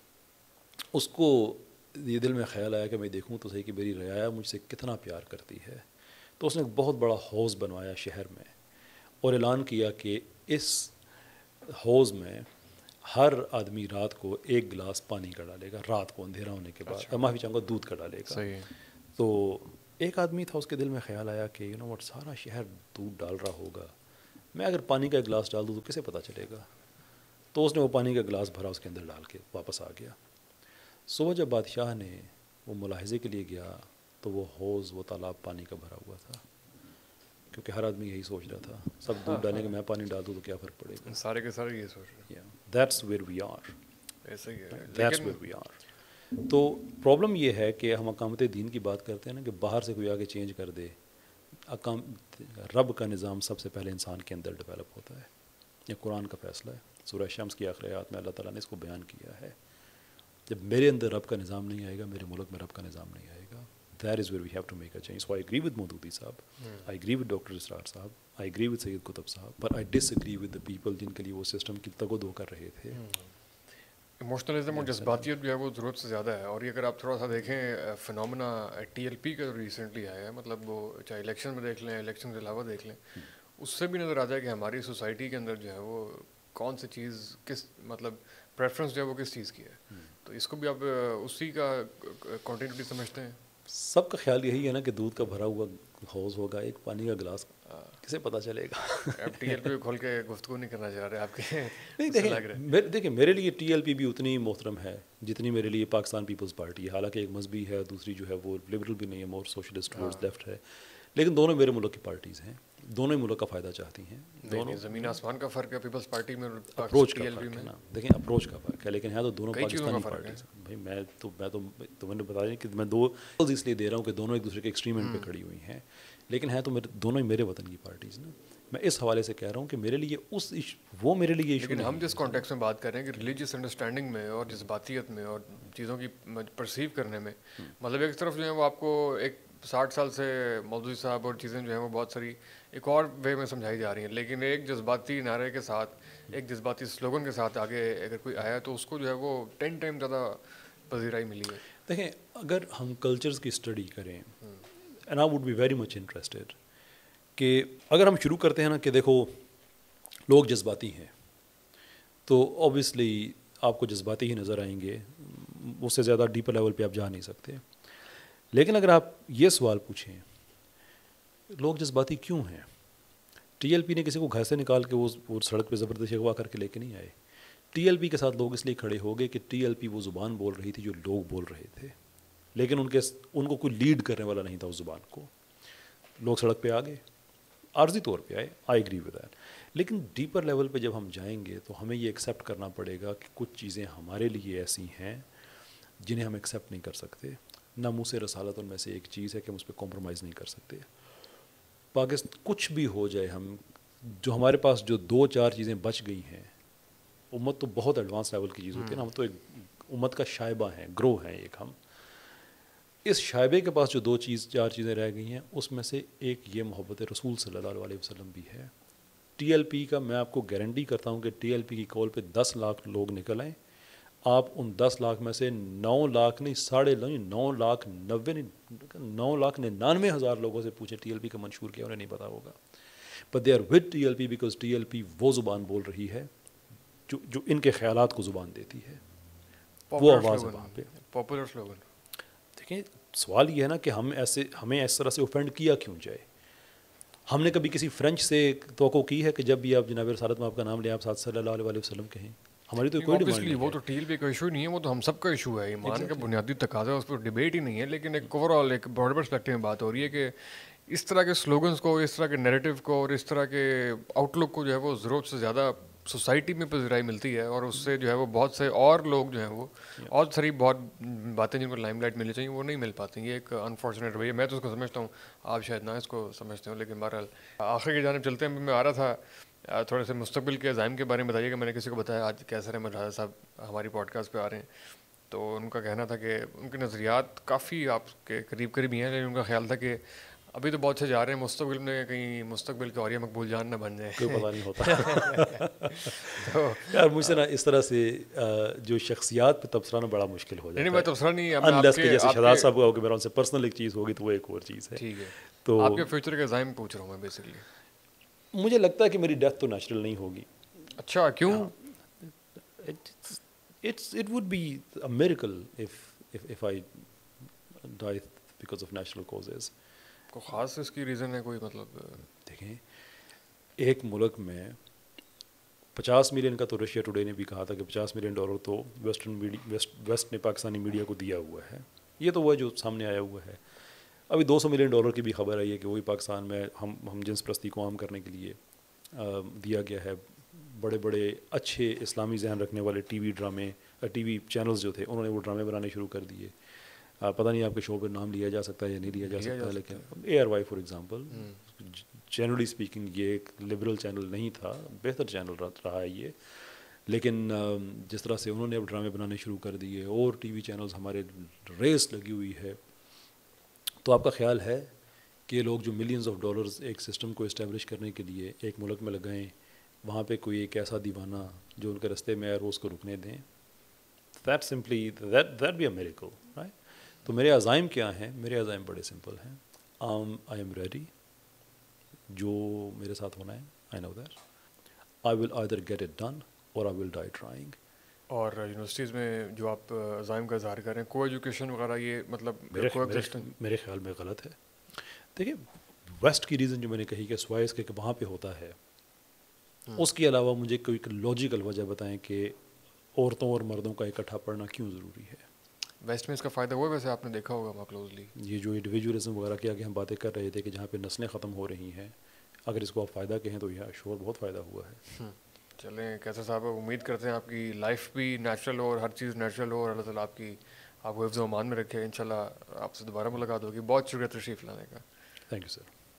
اس کو یہ دل میں خیال آیا کہ میں دیکھوں تو صحیح کہ میری رعایا مجھ سے کتنا پیار کرتی ہے. تو اس نے ایک بہت بڑا حوض بنوایا شہر میں اور اعلان کیا کہ اس حوض میں ہر آدمی رات کو 1 گلاس پانی کا ڈالے گا، رات کو اندھیرا ہونے کے بعد. معافی چاہوں گا، دودھ کا ڈالے گا. تو ایک آدمی تھا، اس کے دل میں خیال آیا کہ یو نو واٹ، سارا شہر دودھ ڈال رہا ہوگا، میں اگر پانی کا 1 گلاس ڈال دوں تو کسے پتہ چلے گا. تو اس نے وہ پانی کا گلاس بھرا، اس کے اندر ڈال کے واپس آ گیا. صبح جب بادشاہ نے وہ ملاحظے کے لیے گیا تو وہ حوض، وہ تالاب پانی کا بھرا ہوا تھا، کیونکہ ہر آدمی یہی سوچ رہا تھا سب دودھ ڈالیں گے، میں پانی ڈال دوں تو کیا فرق پڑے گا. سارے کے سارے یہ سوچ رہے ہیں. That's where we are. ایسا ہی ہے. That's where we are. تو پرابلم یہ ہے کہ ہم اقامت دین کی بات کرتے ہیں نا کہ باہر سے کوئی آگے چینج کر دے. رب کا نظام سب سے پہلے انسان کے اندر ڈیولپ ہوتا ہے. یہ قرآن کا فیصلہ ہے. سورہ شمس کی آخری آیات میں اللہ تعالیٰ نے اس کو بیان کیا ہے. جب میرے اندر رب کا نظام نہیں آئے گا، میرے ملک میں رب کا نظام نہیں آئے گا. That is where we have to make a change. So I agree with Maududi صاحب, I agree with Dr. Israr صاحب, I agree with سید قطب صاحب, but I disagree with the people جن کے لیے وہ سسٹم کی تگ و دو کر رہے تھے. ایموشنلزم اور جذباتیت جو ہے وہ ضرورت سے زیادہ ہے. اور یہ اگر آپ تھوڑا سا دیکھیں فنومنا ٹی ایل پی کا جو ریسنٹلی آیا ہے، مطلب وہ چاہے الیکشن میں دیکھ لیں، الیکشن کے علاوہ دیکھ لیں، اس سے بھی نظر آتا ہے کہ ہماری سوسائٹی کے اندر جو ہے وہ کون سی چیز کس مطلب پریفرنس جو ہے وہ کس چیز کی ہے. تو اس کو بھی آپ اسی کا کنٹینیوٹی سمجھتے ہیں؟ سب کا خیال یہی ہے نا کہ دودھ کا بھرا ہوا حوض ہوگا، ایک پانی کا گلاس کسے پتہ چلے گا. اب ٹی ایل پی کھول کے گفتگو نہیں کرنا چاہ رہے آپ کے. نہیں دیکھیں میرے لیے ٹی ایل پی بھی اتنی محترم ہے جتنی میرے لیے پاکستان پیپلز پارٹی ہے. حالانکہ ایک مذہبی ہے، دوسری جو ہے وہ لبرل بھی نہیں ہے، مور سوشلسٹ ٹورڈز لیفٹ ہے، لیکن دونوں میرے ملک کی پارٹیز ہیں، دونوں ہی ملک کا فائدہ چاہتی ہیں. دونوں زمین آسمان کا فرق ہے پیپلز پارٹی میں، اپروچ کا فرق ہے نا. دیکھیں اپروچ کا فرق ہے، لیکن ہے تو دونوں پاکستانی پارٹیز. بھائی میں تو میں نے بتایا کہ میں دو اس لیے دے رہا ہوں کہ دونوں ایک دوسرے کے ایکسٹریم اینڈ پہ کھڑی ہوئی ہیں، لیکن ہے تو دونوں ہی میرے وطن کی پارٹیز نا. میں اس حوالے سے کہہ رہا ہوں کہ میرے لیے وہ میرے لیے ایشو. لیکن ہم جس کانٹیکس میں بات کر رہے ہیں کہ ریلیجیس انڈرسٹینڈنگ میں اور جذباتیت میں اور چیزوں کی پرسیو کرنے میں، مطلب ایک طرف جو ہے وہ آپ کو ایک 60 سال سے مودودی صاحب اور چیزیں جو ہیں وہ بہت ساری ایک اور وے میں سمجھائی جا رہی ہیں، لیکن ایک جذباتی نعرے کے ساتھ، ایک جذباتی سلوگن کے ساتھ آگے اگر کوئی آیا تو اس کو جو ہے وہ 10 ٹائم زیادہ پذیرائی ملی ہے. دیکھیں اگر ہم کلچرز کی اسٹڈی کریں، and I would be very much interested, کہ اگر ہم شروع کرتے ہیں نا کہ دیکھو لوگ جذباتی ہیں، تو اوبیسلی آپ کو جذباتی ہی نظر آئیں گے, اس سے زیادہ ڈیپر لیول پہ آپ جا نہیں سکتے. لیکن اگر آپ یہ سوال پوچھیں لوگ جذباتی کیوں ہیں, ٹی ایل پی نے کسی کو گھر سے نکال کے وہ سڑک پہ زبردستی اغوا کر کے لے کے نہیں آئے. ٹی ایل پی کے ساتھ لوگ اس لیے کھڑے ہو گئے کہ ٹی ایل پی وہ زبان بول رہی تھی جو لوگ بول رہے تھے, لیکن ان کو کوئی لیڈ کرنے والا نہیں تھا اس زبان کو. لوگ سڑک پہ آ گئے, عارضی طور پہ آئے, آئی ایگری ود دیٹ. لیکن ڈیپر لیول پہ جب ہم جائیں گے تو ہمیں یہ ایکسیپٹ کرنا پڑے گا کہ کچھ چیزیں ہمارے لیے ایسی ہیں جنہیں ہم ایکسیپٹ نہیں کر سکتے. ناموس رسالت ان میں سے ایک چیز ہے کہ ہم اس پہ کمپرومائز نہیں کر سکتے. پاکستان کچھ بھی ہو جائے, ہم جو ہمارے پاس جو 2-4 چیزیں بچ گئی ہیں, امت تو بہت ایڈوانس لیول کی چیز ہوتی ہے نا, ہم تو ایک امت کا شائبہ ہیں, گروہ ہیں ایک ہم. اس شائبے کے پاس جو 2-4 چیزیں رہ گئی ہیں اس میں سے ایک یہ محبت رسول صلی اللہ علیہ وسلم بھی ہے. ٹی ایل پی کا میں آپ کو گارنٹی کرتا ہوں کہ ٹی ایل پی کی کال پہ 10 لاکھ لوگ نکل آئیں, آپ ان 10 لاکھ میں سے 9 لاکھ نہیں 9,99,000 لوگوں سے پوچھیں ٹی ایل پی کا منشور کیا, انہیں نہیں پتا ہوگا. But they are with T L P because T L P وہ زبان بول رہی ہے جو ان کے خیالات کو زبان دیتی ہے, وہ آواز ہے وہاں پہ. Popular slogan. دیکھیں سوال یہ ہے نا کہ ہمیں اس طرح سے اوفینڈ کیا کیوں جائے. ہم نے کبھی کسی فرینچ سے توقع کی ہے کہ جب بھی آپ جناب رسالت میں آپ کا نام لیں آپ ساتھ صلی اللہ علیہ وسلم کہیں؟ ہماری تو کوئی ڈیمانڈ نہیں ہے. وہ تو ٹی ایل پی کا ایشو نہیں ہے, وہ تو ہم سب کا ایشو ہے. ایمان کا بنیادی تقاضا اس پر ڈیبیٹ ہی نہیں ہے. لیکن ایک اوور آل ایک براڈر پرسپیکٹو میں بات ہو رہی ہے کہ اس طرح کے سلوگنس کو, اس طرح کے نیریٹو کو اور اس طرح کے آؤٹ لک کو جو ہے وہ ضرورت سے زیادہ سوسائٹی میں پذیرائی ملتی ہے, اور اس سے جو ہے وہ بہت سے اور لوگ جو ہیں وہ اور ساری بہت باتیں جن کو لائم لائٹ ملنی چاہیے وہ نہیں مل پاتی. یہ ایک انفارچونیٹ رویہ, میں تو اس کو سمجھتا ہوں, آپ شاید نہ اس کو سمجھتے ہوں. لیکن بہرحال آخر کی جانب چلتے ہیں. میں آ رہا تھا تھوڑے سے مستقبل کے عزائم کے بارے میں بتائیے. کہ میں نے کسی کو بتایا آج کیسر احمد راجہ صاحب ہماری پوڈ کاسٹ پہ آ رہے ہیں, تو ان کا کہنا تھا کہ ان کے نظریات کافی آپ کے قریب قریب ہی ہیں, لیکن ان کا خیال تھا کہ ابھی تو بہت سے جا رہے ہیں, مستقبل میں کہیں مستقبل کے اوریہ مقبول جان نہ بن جائے. کوئی پتہ نہیں ہوتا. تو یار مجھ سے نا اس طرح سے جو شخصیات پہ تبصرہ نا بڑا مشکل ہو جاتا ہے. نہیں, میں تبصرہ نہیں, انلیس کہ جیسے شہزاد صاحب کا ہو کہ میرا ان سے پرسنل ایک چیز ہوگی تو وہ ایک اور چیز ہے. ٹھیک ہے, تو آپ کے فیوچر کے عزائم پوچھ رہا ہوں میں بیسکلی. مجھے لگتا ہے کہ میری ڈیتھ تو نیچرل نہیں ہوگی. اچھا, کیوں؟ It would be a miracle if I die because of natural causes. کوئی خاص اس کی ریزن ہے کوئی؟ مطلب دیکھیں ایک ملک میں 50 ملین کا تو رشیا ٹوڈے نے بھی کہا تھا کہ $50 ملین تو ویسٹ نے پاکستانی میڈیا کو دیا ہوا ہے. یہ تو وہ ہے جو سامنے آیا ہوا ہے. ابھی $200 ملین کی بھی خبر آئی ہے کہ وہی پاکستان میں ہم جنس پرستی کو عام کرنے کے لیے دیا گیا ہے. بڑے بڑے اچھے اسلامی ذہن رکھنے والے ٹی وی چینلز جو تھے انہوں نے وہ ڈرامے بنانے شروع کر دیے. پتہ نہیں آپ کے شو پہ نام لیا جا سکتا ہے یا نہیں لیا جا سکتا, لیکن A R Y for example generally speaking یہ ایک لبرل چینل نہیں تھا, بہتر چینل رہا ہے یہ. لیکن جس طرح سے انہوں نے اب ڈرامے بنانے شروع کر دیے اور ٹی وی چینلز ہمارے ریس لگی ہوئی ہے, تو آپ کا خیال ہے کہ لوگ جو ملینز آف ڈالرز ایک سسٹم کو اسٹیبلش کرنے کے لیے ایک ملک میں لگائیں, وہاں پہ کوئی ایک ایسا دیوانہ جو ان کے رستے میں آئے روز کو رکنے دیں, that be a miracle, right? تو میرے عزائم کیا ہیں؟ میرے عزائم بڑے سمپل ہیں. I am ready. جو میرے ساتھ ہونا ہے I know that. I will either get it done or I will die trying. اور یونیورسٹیز میں جو آپ عزائم کا اظہار کر رہے ہیں, کو ایجوکیشن وغیرہ, یہ مطلب میرے خیال میں غلط ہے. دیکھیے ویسٹ کی ریزن جو میں نے کہی کہ سوائے اس کے کہ وہاں پہ ہوتا ہے, اس کے علاوہ مجھے کوئی لاجیکل وجہ بتائیں کہ عورتوں اور مردوں کا اکٹھا پڑھنا کیوں ضروری ہے. ویسٹ میں اس کا فائدہ ہوا ہے, ویسے آپ نے دیکھا ہوگا کلوزلی, یہ جو انڈیویجولزم وغیرہ کے آگے ہم باتیں کر رہے تھے کہ جہاں پہ نسلیں ختم ہو رہی ہیں, اگر اس کو آپ فائدہ کہیں تو یہ شور بہت فائدہ ہوا ہے. چلیں کیسر صاحب, امید کرتے ہیں آپ کی لائف بھی نیچرل ہو اور ہر چیز نیچرل ہو, اور اللہ تعالیٰ آپ کو حفظ و امان میں رکھے. انشاءاللہ آپ سے دوبارہ ملاقات ہوگی. بہت شکریہ تشریف لانے کا. Thank you sir.